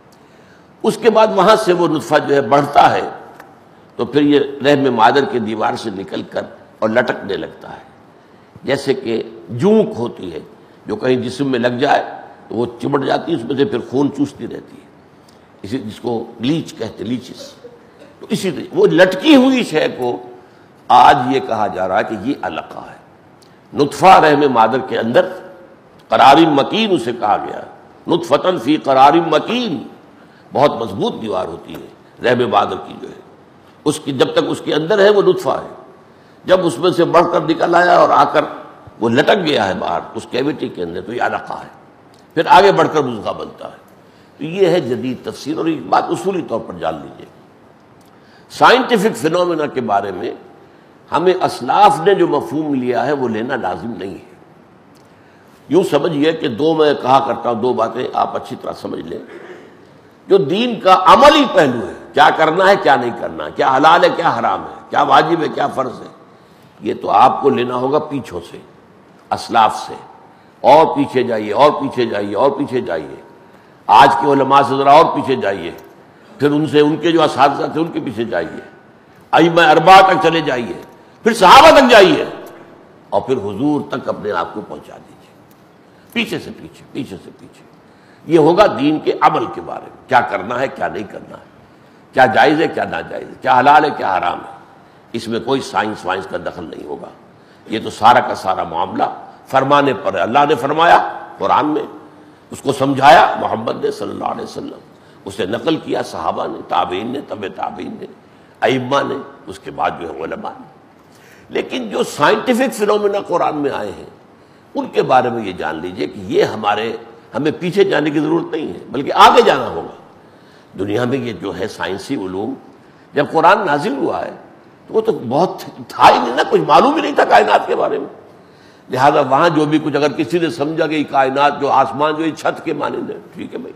اس کے بعد وہاں سے وہ نطفہ جو ہے بڑھتا ہے تو پھر یہ رحم مادر کے دیوار سے نکل کر اور لٹکنے لگتا ہے، جیسے کہ جونک ہوتی ہے جو کہیں جسم میں لگ جائے تو وہ چمٹ جاتی ہے، اس میں سے پھر خون چوستی رہتی ہے، اسی جس کو لیچ کہتے، لیچز. تو اسی طرح وہ لٹکی ہوئی شے کو آج یہ کہا جا رہا ہے کہ یہ علقہ ہے. نطفہ رحم مادر کے اندر قرار مکین اسے کہا گیا ہے، نطفتن فی قرار مکین، بہت مضبوط دیوار ہوتی ہے رحم مادر کی جو ہے، اس کی جب تک اس کے اندر ہے وہ نطفہ ہے. جب اس میں سے بڑھ کر نکل آیا اور آ کر وہ لٹک گیا ہے باہر اس کیویٹی کے اندر تو یہ علقہ ہے، پھر آگے بڑھ کر مضغہ بنتا ہے. تو یہ ہے جدید تفسیر، اور ایک بات اصولی طور پر جان لیجیے، سائنٹیفک فینومینا کے بارے میں ہمیں اسلاف نے جو مفہوم لیا ہے وہ لینا لازم نہیں ہے. یوں سمجھیے کہ دو میں کہا کرتا ہوں، دو باتیں آپ اچھی طرح سمجھ لیں. جو دین کا عملی پہلو ہے، کیا کرنا ہے کیا نہیں کرنا ہے، کیا حلال ہے کیا حرام ہے، کیا واجب ہے کیا فرض ہے، یہ تو آپ کو لینا ہوگا پیچھوں سے، اسلاف سے. اور پیچھے جائیے اور پیچھے جائیے اور پیچھے جائیے، آج کے علماء سے ذرا اور پیچھے جائیے، پھر ان سے ان کے جو اساتذہ تھے ان کے پیچھے جائیے، ائمہ اربعہ تک چلے جائیے، پھر صحابہ تک جائیے، اور پھر حضور تک اپنے آپ کو پہنچا دیجیے، پیچھے سے پیچھے پیچھے سے پیچھے. یہ ہوگا دین کے عمل کے بارے میں، کیا کرنا ہے کیا نہیں کرنا ہے، کیا جائز ہے کیا ناجائز ہے، کیا حلال ہے کیا حرام ہے. اس میں کوئی سائنس وائنس کا دخل نہیں ہوگا. یہ تو سارا کا سارا معاملہ فرمانے پر ہے. اللہ نے فرمایا قرآن میں، اس کو سمجھایا محمد نے صلی اللہ علیہ وسلم، اسے نقل کیا صحابہ نے، تابعین نے، تبع تابعین نے، ائمہ نے، اس کے بعد جو ہے علماء نے. لیکن جو سائنٹیفک فینومینا قرآن میں آئے ہیں ان کے بارے میں یہ جان لیجئے کہ یہ ہمارے ہمیں پیچھے جانے کی ضرورت نہیں ہے، بلکہ آگے جانا ہوگا. دنیا میں یہ جو ہے سائنسی علوم، جب قرآن نازل ہوا ہے تو وہ تو بہت تھا ہی نہیں نا، کچھ معلوم ہی نہیں تھا کائنات کے بارے میں. لہذا وہاں جو بھی کچھ اگر کسی نے سمجھا کہ یہ کائنات جو آسمان جو چھت کے مانند ہے، ٹھیک ہے بھائی.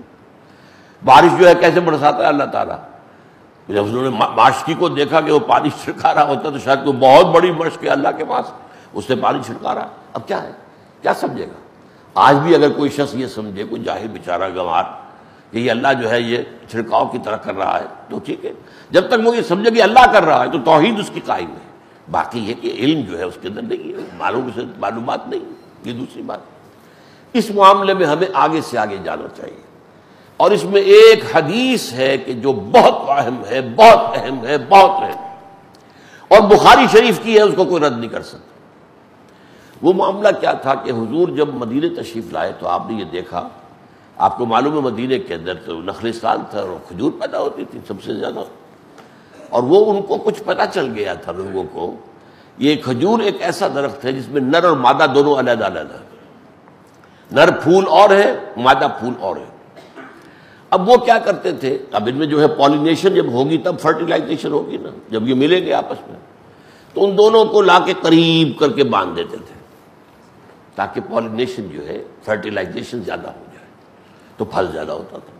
بارش جو ہے کیسے برساتا ہے اللہ تعالیٰ، جب انہوں نے ماشکی کو دیکھا کہ وہ پانی چھڑکا رہا ہوتا تو شاید کوئی بہت بڑی مشق ہے اللہ کے پاس، اس سے پانی چھڑکا رہا. اب کیا ہے، کیا سمجھے گا؟ آج بھی اگر کوئی شخص یہ سمجھے، کوئی جاہل بیچارہ گنوار، کہ یہ اللہ جو ہے یہ چھڑکاؤ کی طرح کر رہا ہے تو ٹھیک ہے. جب تک وہ یہ سمجھے کہ اللہ کر رہا ہے تو توحید اس کی قائم ہے. باقی یہ کہ علم جو ہے اس کے اندر نہیں ہے، معلوم سے معلومات نہیں، یہ دوسری بات. اس معاملے میں ہمیں آگے سے آگے جانا چاہیے. اور اس میں ایک حدیث ہے کہ جو بہت اہم ہے، بہت اہم ہے، بہت اہم، اور بخاری شریف کی ہے، اس کو کوئی رد نہیں کر سکتا. وہ معاملہ کیا تھا کہ حضور جب مدینے تشریف لائے تو آپ نے یہ دیکھا، آپ کو معلوم ہے مدینے کے اندر تو نخلستان تھا اور کھجور پیدا ہوتی تھی سب سے زیادہ، اور وہ ان کو کچھ پتہ چل گیا تھا لوگوں کو، یہ کھجور ایک ایسا درخت ہے جس میں نر اور مادہ دونوں علیحدہ علیحدہ ہے. نر پھول اور ہے، مادہ پھول اور ہے. اب وہ کیا کرتے تھے، اب ان میں جو ہے پالینیشن جب ہوگی تب فرٹیلائزیشن ہوگی نا، جب یہ ملیں گے آپس میں تو ان دونوں کو لا کے قریب کر کے باندھ دیتے تھے تاکہ پالینیشن جو ہے فرٹیلائزیشن زیادہ ہو جائے تو پھل زیادہ ہوتا تھا.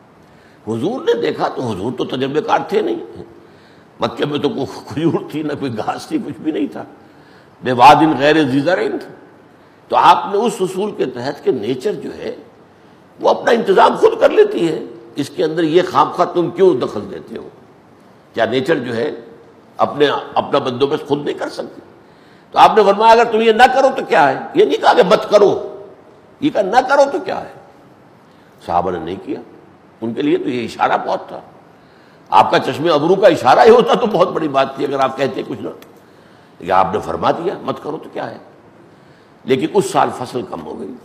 حضور نے دیکھا تو حضور تو تجربے کار تھے نہیں، مکے میں تو کوئی کھجور تھی نہ کوئی گھاس تھی، کچھ بھی نہیں تھا، بے وادن غیر ذی زرع تھا. تو آپ نے اس اصول کے تحت کہ نیچر جو ہے وہ اپنا انتظام خود کر لیتی ہے، اس کے اندر یہ خام خواہ تم کیوں دخل دیتے ہو؟ کیا نیچر جو ہے اپنے اپنا بندوبست خود نہیں کر سکتی؟ تو آپ نے فرمایا اگر تم یہ نہ کرو تو کیا ہے، یہ نہیں کہا کہ مت کرو، یہ کہا نہ کرو تو کیا ہے. صحابہ نے نہیں کیا، ان کے لیے تو یہ اشارہ بہت تھا. آپ کا چشمے ابرو کا اشارہ ہی ہوتا تو بہت بڑی بات تھی اگر آپ کہتے کچھ نہ، لیکن آپ نے فرما دیا مت کرو تو کیا ہے. لیکن اس سال فصل کم ہو گئی.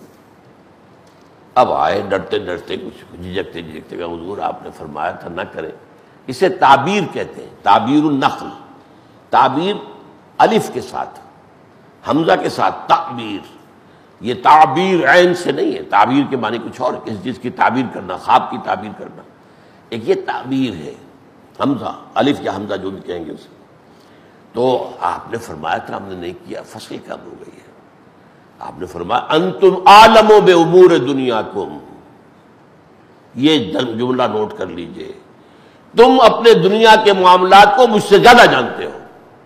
اب آئے ڈرتے ڈرتے، کچھ جھجکتے جھجکتے کہ حضور آپ نے فرمایا تھا نہ کرے، اسے تعبیر کہتے ہیں، تعبیر النقل، تعبیر الف کے ساتھ، حمزہ کے ساتھ تعبیر. یہ تعبیر عین سے نہیں ہے، تعبیر کے معنی کچھ اور، کسی چیز کی تعبیر کرنا، خواب کی تعبیر کرنا. ایک یہ تعبیر ہے، حمزہ الف یا حمزہ جو بھی کہیں گے اسے. تو آپ نے فرمایا تھا ہم نے نہیں کیا، فصل کم ہو گئی ہے. آپ نے فرمایا انتم عالم بامور دنیاکم، یہ جملہ نوٹ کر لیجئے، تم اپنے دنیا کے معاملات کو مجھ سے زیادہ جانتے ہو.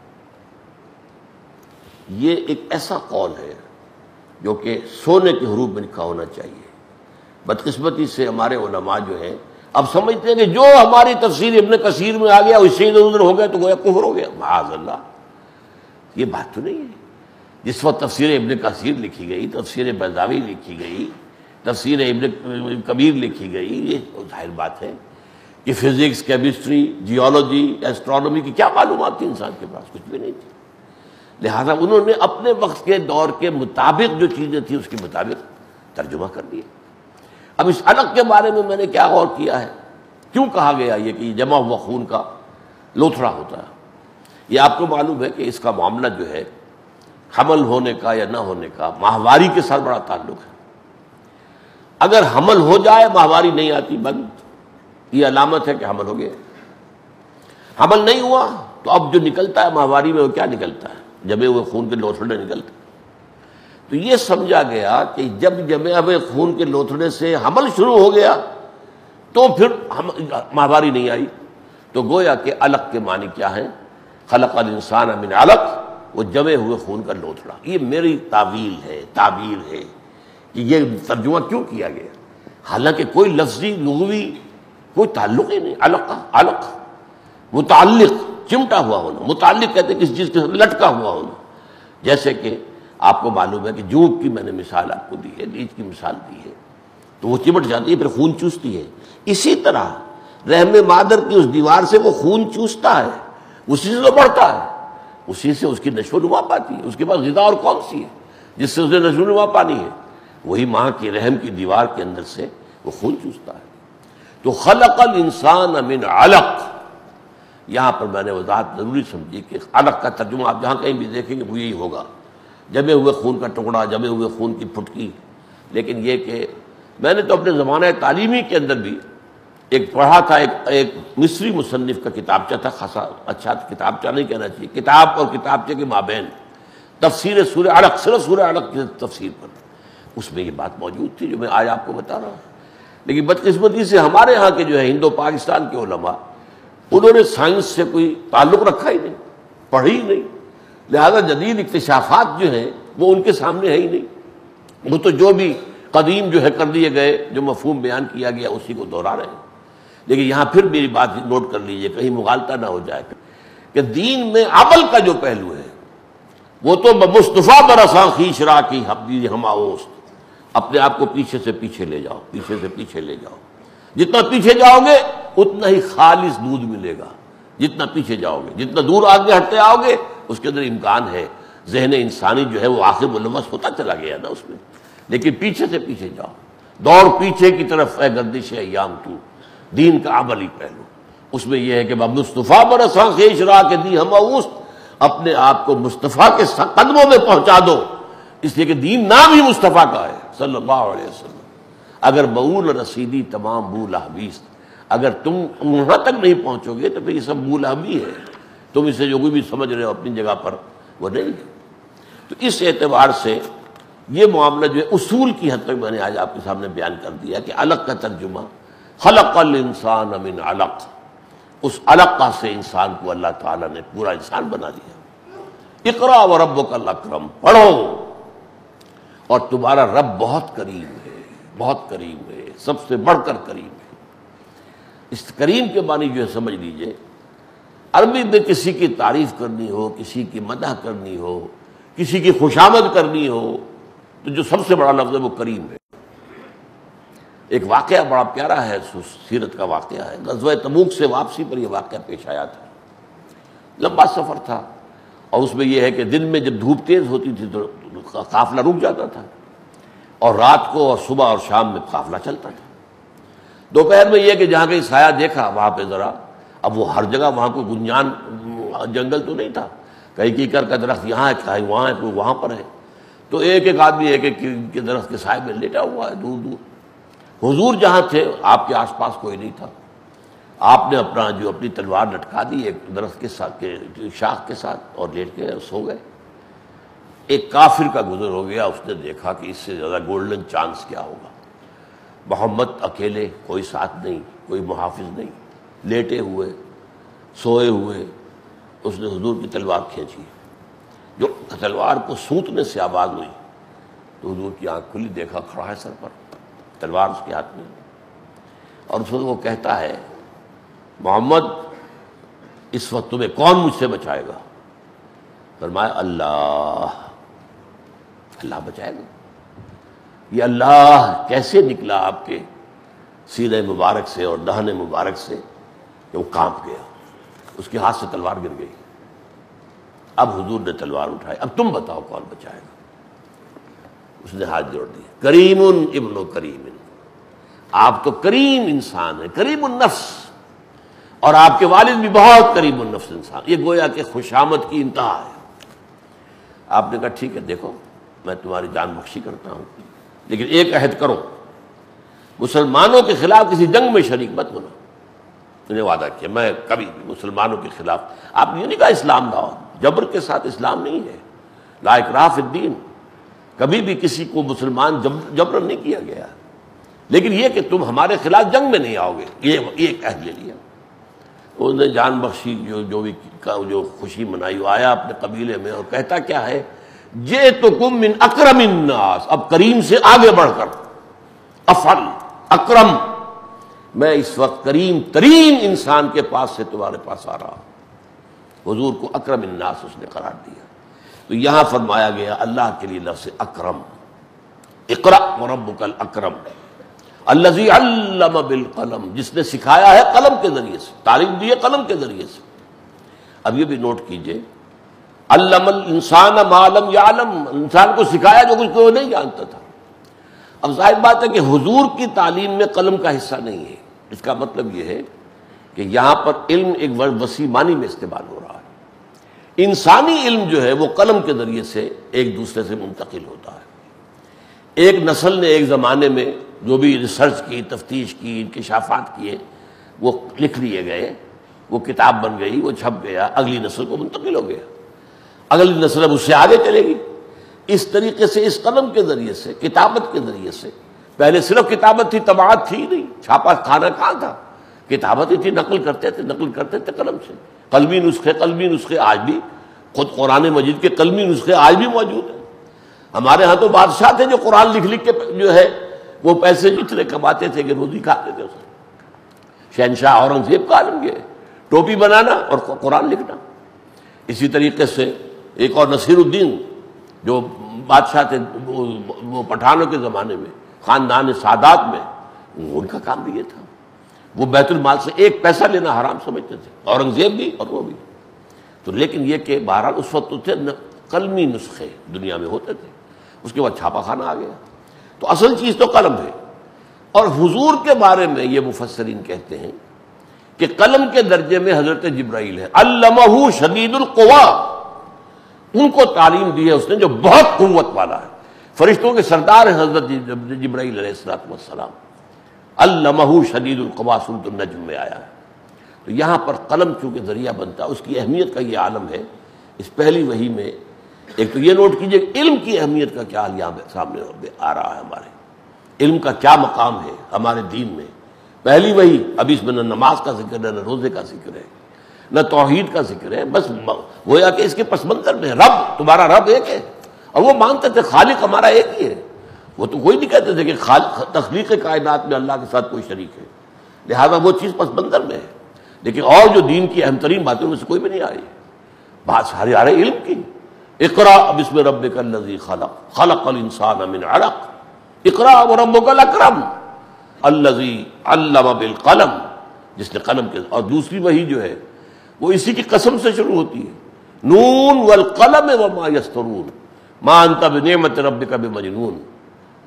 یہ ایک ایسا قول ہے جو کہ سونے کے حروف میں لکھا ہونا چاہیے. بدقسمتی سے ہمارے علماء جو ہیں اب سمجھتے ہیں کہ جو ہماری تفسیر ابن کثیر میں آ گیا اس سے ادھر ادھر ہو گیا تو گویا کفر ہو گیا. معاذ اللہ، یہ بات تو نہیں ہے. جس وقت تفسیر ابن کثیر لکھی گئی، تفسیر بیضاوی لکھی گئی، تفسیر ابن کبیر لکھی گئی، یہ ظاہر بات ہے کہ فزکس، کیمسٹری، جیولوجی، ایسٹرونومی کی کیا معلومات تھی انسان کے پاس؟ کچھ بھی نہیں تھی. لہذا انہوں نے اپنے وقت کے دور کے مطابق جو چیزیں تھیں اس کے مطابق ترجمہ کر دیا. اب اس علق کے بارے میں میں نے کیا غور کیا ہے، کیوں کہا گیا یہ کہ یہ جمع ہوا خون کا لوتھڑا ہوتا ہے. یہ آپ کو معلوم ہے کہ اس کا معاملہ جو ہے حمل ہونے کا یا نہ ہونے کا ماہواری کے ساتھ بڑا تعلق ہے. اگر حمل ہو جائے ماہواری نہیں آتی، بند، یہ علامت ہے کہ حمل ہو گیا. حمل نہیں ہوا تو اب جو نکلتا ہے ماہواری میں وہ کیا نکلتا ہے؟ جمے ہوئے خون کے لوتھڑے نکلتے. تو یہ سمجھا گیا کہ جب جمے ہوئے خون کے لوتھڑے سے حمل شروع ہو گیا تو پھر ماہواری نہیں آئی. تو گویا کہ علق کے معنی کیا ہے؟ خلق الانسان من علق، وہ جمے ہوئے خون کا لوتھڑا. یہ میری تعویل ہے، تعبیر ہے کہ یہ ترجمہ کیوں کیا گیا، حالانکہ کوئی لفظی لغوی کوئی تعلق ہی نہیں. علق علق متعلق، چمٹا ہوا ہونا. متعلق کہتے ہیں کسی چیز کے ساتھ لٹکا ہوا ہونا. جیسے کہ آپ کو معلوم ہے کہ جونک کی میں نے مثال آپ کو دی ہے، لیچ کی مثال دی ہے، تو وہ چمٹ جاتی ہے پھر خون چوستی ہے. اسی طرح رحم مادر کی اس دیوار سے وہ خون چوستا ہے، اسی سے تو بڑھتا ہے، اسی سے اس کی نشو و نما پاتی ہے. اس کے پاس غذا اور کون سی ہے جس سے اسے نشو و نما پانی ہے؟ وہی ماں کی رحم کی دیوار کے اندر سے وہ خون چوستا ہے. تو خلق الانسان من علق، یہاں پر میں نے وضاحت ضروری سمجھی کہ علق کا ترجمہ آپ جہاں کہیں بھی دیکھیں گے وہ یہی ہوگا، جمے ہوئے خون کا ٹکڑا، جمے ہوئے خون کی پھٹکی. لیکن یہ کہ میں نے تو اپنے زمانہ تعلیمی کے اندر بھی ایک پڑھا تھا، ایک ایک مصری مصنف کا کتابچہ تھا، خاصا اچھا کتابچہ نہیں کہنا چاہیے، کتاب اور کتابچے کے مابین تفسیر سورہ علق، صرف سورہ علق کی تفسیر پر، اس میں یہ بات موجود تھی جو میں آج آپ کو بتا رہا ہوں. لیکن بدقسمتی سے ہمارے ہاں کے جو ہے ہندو پاکستان کے علماء، انہوں نے سائنس سے کوئی تعلق رکھا ہی نہیں، پڑھی ہی نہیں. لہذا جدید اکتشافات جو ہیں وہ ان کے سامنے ہے ہی نہیں. وہ تو جو بھی قدیم جو ہے کر دیے گئے، جو مفہوم بیان کیا گیا اسی کو دوہرا رہے ہیں. لیکن یہاں پھر میری بات نوٹ کر لیجئے کہیں مغالطہ نہ ہو جائے کہ دین میں عمل کا جو پہلو ہے وہ تو مصطفیٰ برساں خیش را کی حبی ہماوست، اپنے آپ کو پیچھے سے پیچھے لے جاؤ، پیچھے سے پیچھے لے جاؤ. جتنا پیچھے جاؤ گے اتنا ہی خالص دودھ ملے گا. جتنا پیچھے جاؤ گے، جتنا دور آگے ہٹتے آؤ گے، اس کے اندر امکان ہے ذہن انسانی جو ہے وہ آخر ملوث ہوتا چلا گیا نا اس میں. لیکن پیچھے سے پیچھے جاؤ، دوڑ پیچھے کی طرف اے گردش ایام تو. دین کا عملی پہلو اس میں یہ ہے کہ مصطفیٰ برساں خیش را کے دی ہم اوست، اپنے آپ کو مصطفیٰ کے قدموں میں پہنچا دو. اس لیے کہ دین نام ہی مصطفیٰ کا ہے صلی اللہ علیہ وسلم. اگر بول رسیدی تمام بو لہبیست، اگر تم وہاں تک نہیں پہنچو گے تو پھر یہ سب بو لہبی ہے. تم اسے جو بھی سمجھ رہے ہو اپنی جگہ پر وہ نہیں ہے. تو اس اعتبار سے یہ معاملہ جو ہے اصول کی حد تک میں نے آج آپ کے سامنے بیان کر دیا کہ علق کا ترجمہ خلق الانسان من علق، اس علقہ سے انسان کو اللہ تعالیٰ نے پورا انسان بنا دیا. اقرا وربک الاکرم، پڑھو اور تمہارا رب بہت کریم ہے، بہت کریم ہے، سب سے بڑھ کر کریم ہے. اس کریم کے معنی جو ہے سمجھ لیجئے، عربی میں کسی کی تعریف کرنی ہو، کسی کی مدح کرنی ہو، کسی کی خوشامد کرنی ہو تو جو سب سے بڑا لفظ ہے وہ کریم ہے. ایک واقعہ بڑا پیارا ہے، سیرت کا واقعہ ہے. غزوہ تبوک سے واپسی پر یہ واقعہ پیش آیا تھا. لمبا سفر تھا اور اس میں یہ ہے کہ دن میں جب دھوپ تیز ہوتی تھی تو قافلہ رک جاتا تھا، اور رات کو اور صبح اور شام میں قافلہ چلتا تھا. دوپہر میں یہ کہ جہاں کہیں سایہ دیکھا وہاں پہ ذرا اب وہ ہر جگہ وہاں کوئی گنجان جنگل تو نہیں تھا، کہیں کیکر کا درخت یہاں ہے، کہیں وہاں ہے، کوئی وہاں پر ہے، تو ایک ایک آدمی ایک ایک کے درخت کے سائے میں لیٹا ہوا ہے دور دور۔ حضور جہاں تھے آپ کے آس پاس کوئی نہیں تھا، آپ نے اپنا جو اپنی تلوار لٹکا دی ایک درخت کے ساتھ کے شاخ کے ساتھ اور لیٹ کے سو گئے۔ ایک کافر کا گزر ہو گیا، اس نے دیکھا کہ اس سے زیادہ گولڈن چانس کیا ہوگا، محمد اکیلے، کوئی ساتھ نہیں، کوئی محافظ نہیں، لیٹے ہوئے سوئے ہوئے۔ اس نے حضور کی تلوار کھینچی، جو تلوار کو سونتنے سے آواز ہوئی تو حضور کی آنکھ کھلی، دیکھا کھڑا ہے سر پر تلوار اس کے ہاتھ میں، اور اس وقت وہ کہتا ہے محمد اس وقت تمہیں کون مجھ سے بچائے گا؟ فرمایا اللہ، اللہ بچائے گا۔ یہ اللہ کیسے نکلا آپ کے سینہ مبارک سے اور دہن مبارک سے کہ وہ کانپ گیا، اس کے ہاتھ سے تلوار گر گئی۔ اب حضور نے تلوار اٹھائی، اب تم بتاؤ کون بچائے گا؟ اس نے ہاتھ جوڑ دیا، کریم ابن کریم، آپ تو کریم انسان ہیں، کریم النفس، اور آپ کے والد بھی بہت کریم النفس انسان، یہ گویا کہ خوشامد کی انتہا ہے۔ آپ نے کہا ٹھیک ہے، دیکھو میں تمہاری جان بخشی کرتا ہوں، لیکن ایک عہد کرو، مسلمانوں کے خلاف کسی جنگ میں شریک مت ہونا۔ انہیں وعدہ کیا میں کبھی بھی مسلمانوں کے خلاف، آپ نے یہ نہیں کہا اسلام لاؤ، جبر کے ساتھ اسلام نہیں ہے، لا اکراہ فی الدین، کبھی بھی کسی کو مسلمان جبر نہیں کیا گیا، لیکن یہ کہ تم ہمارے خلاف جنگ میں نہیں آؤ گے، یہ ایک عہد لے لیا۔ اس نے جان بخشی، جو جو بھی جو خوشی منائی، وہ آیا اپنے قبیلے میں اور کہتا کیا ہے، جئتکم من اکرم الناس، اب کریم سے آگے بڑھ کر، افعل اکرم، میں اس وقت کریم ترین انسان کے پاس سے تمہارے پاس آ رہا ہوں۔ حضور کو اکرم الناس اس نے قرار دیا۔ تو یہاں فرمایا گیا اللہ کے لیے لفظ اکرم، اقرأ وربک الاکرم، الذی علم بالقلم، جس نے سکھایا ہے قلم کے ذریعے سے، تعلیم دی ہے قلم کے ذریعے سے۔ اب یہ بھی نوٹ کیجئے، علم الانسان ما لم یعلم، انسان کو سکھایا جو کچھ وہ نہیں جانتا تھا۔ اب ظاہر بات ہے کہ حضور کی تعلیم میں قلم کا حصہ نہیں ہے، اس کا مطلب یہ ہے کہ یہاں پر علم ایک وسیع معنی میں استعمال ہو رہا ہے۔ انسانی علم جو ہے وہ قلم کے ذریعے سے ایک دوسرے سے منتقل ہوتا ہے۔ ایک نسل نے ایک زمانے میں جو بھی ریسرچ کی، تفتیش کی، انکشافات کیے، وہ لکھ لیے گئے، وہ کتاب بن گئی، وہ چھپ گیا، اگلی نسل کو منتقل ہو گیا، اگلی نسل اب اس سے آگے چلے گی۔ اس طریقے سے اس قلم کے ذریعے سے، کتابت کے ذریعے سے، پہلے صرف کتابت تھی، طباعت تھی نہیں، چھاپا کھانا کہاں تھا، کتابت ہی تھی، نقل کرتے تھے نقل کرتے تھے قلم سے، قلمی نسخے قلمی نسخے آج بھی، خود قرآن مجید کے قلمی نسخے آج بھی موجود ہیں۔ ہمارے ہاں تو بادشاہ تھے جو قرآن لکھ لکھ کے جو ہے وہ پیسے اتنے کماتے تھے کہ روزی کھاتے تھے اسے۔ شہنشاہ اورنگزیب کا عالم یہ ہے، ٹوپی بنانا اور قرآن لکھنا۔ اسی طریقے سے ایک اور نصیر الدین جو بادشاہ تھے وہ پٹھانوں کے زمانے میں، خاندان سادات میں، ان کا کام بھی یہ تھا، وہ بیت المال سے ایک پیسہ لینا حرام سمجھتے تھے، اورنگزیب بھی اور وہ بھی۔ تو لیکن یہ کہ بہرحال اس وقت تو تھے قلمی نسخے دنیا میں ہوتے تھے، اس کے بعد چھاپا خانہ آ گیا، تو اصل چیز تو قلم ہے۔ اور حضور کے بارے میں یہ مفسرین کہتے ہیں کہ قلم کے درجے میں حضرت جبرائیل ہے، علمہ شدید القوا، ان کو تعلیم دی ہے اس نے جو بہت قوت والا ہے، فرشتوں کے سردار ہیں حضرت جبرائیل علیہ الصلوۃ والسلام، علمہ شدید القوا، سورۃ النجم میں آیا ہے۔ تو یہاں پر قلم چونکہ ذریعہ بنتا ہے، اس کی اہمیت کا یہ عالم ہے۔ اس پہلی وحی میں ایک تو یہ نوٹ کیجئے کہ علم کی اہمیت کا کیا حال یہاں سامنے آ رہا ہے، ہمارے علم کا کیا مقام ہے ہمارے دین میں۔ پہلی وحی، ابھی اس میں نہ نماز کا ذکر ہے، نہ روزے کا ذکر ہے، نہ توحید کا ذکر ہے، بس گویا کہ اس کے پس منظر میں رب، تمہارا رب ایک ہے، اور وہ مانتے تھے خالق ہمارا ایک ہی ہے، وہ تو کوئی نہیں کہتے تھے کہ خالق تخلیق کائنات میں اللہ کے ساتھ کوئی شریک ہے، لہذا وہ چیز پس منظر میں ہے۔ لیکن اور جو دین کی اہم ترین باتیں ان سے کوئی بھی نہیں آئی، بات ساری آ رہی علم کی۔ اقرا بسم ربک الذی خلق خلق الانسان من علق اقرا وربک الاکرم الذی علم بالقلم، جس نے قلم کے، اور دوسری وحی جو ہے وہ اسی کی قسم سے شروع ہوتی ہے، نون والقلم وما یسطرون ما انت بنعمت ربک بمجنون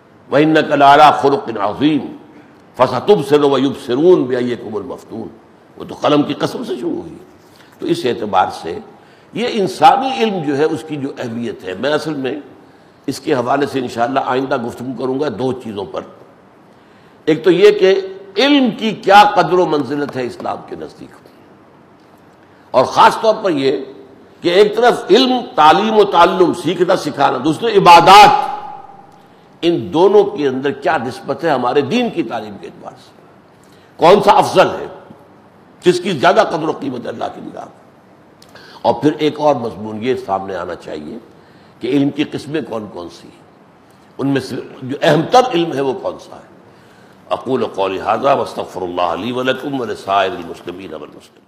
وانک لعلی خلق عظیم فستبصر ویبصرون بایکم المفتون۔ وہ تو قلم کی قسم سے شروع ہوئی. تو اس اعتبار سے یہ انسانی علم جو ہے اس کی جو اہمیت ہے، میں اصل میں اس کے حوالے سے انشاءاللہ آئندہ گفتگو کروں گا دو چیزوں پر. ایک تو یہ کہ علم کی کیا قدر و منزلت ہے اسلام کے نزدیک، اور خاص طور پر یہ کہ ایک طرف علم، تعلیم و تعلم، سیکھنا سکھانا، دوسرے عبادات، ان دونوں کے اندر کیا نسبت ہے ہمارے دین کی تعلیم کے اعتبار سے، کون سا افضل ہے، کس کی زیادہ قدر و قیمت ہے اللہ کی نگاہ میں. اور پھر ایک اور مضمون یہ سامنے آنا چاہیے کہ علم کی قسمیں کون کون سی ہیں، ان میں سے جو اہم تر علم ہے وہ کون سا ہے. اقول قولی ھذا واستغفر اللہ لی ولکم ولسائر المسلمین والمسلمات.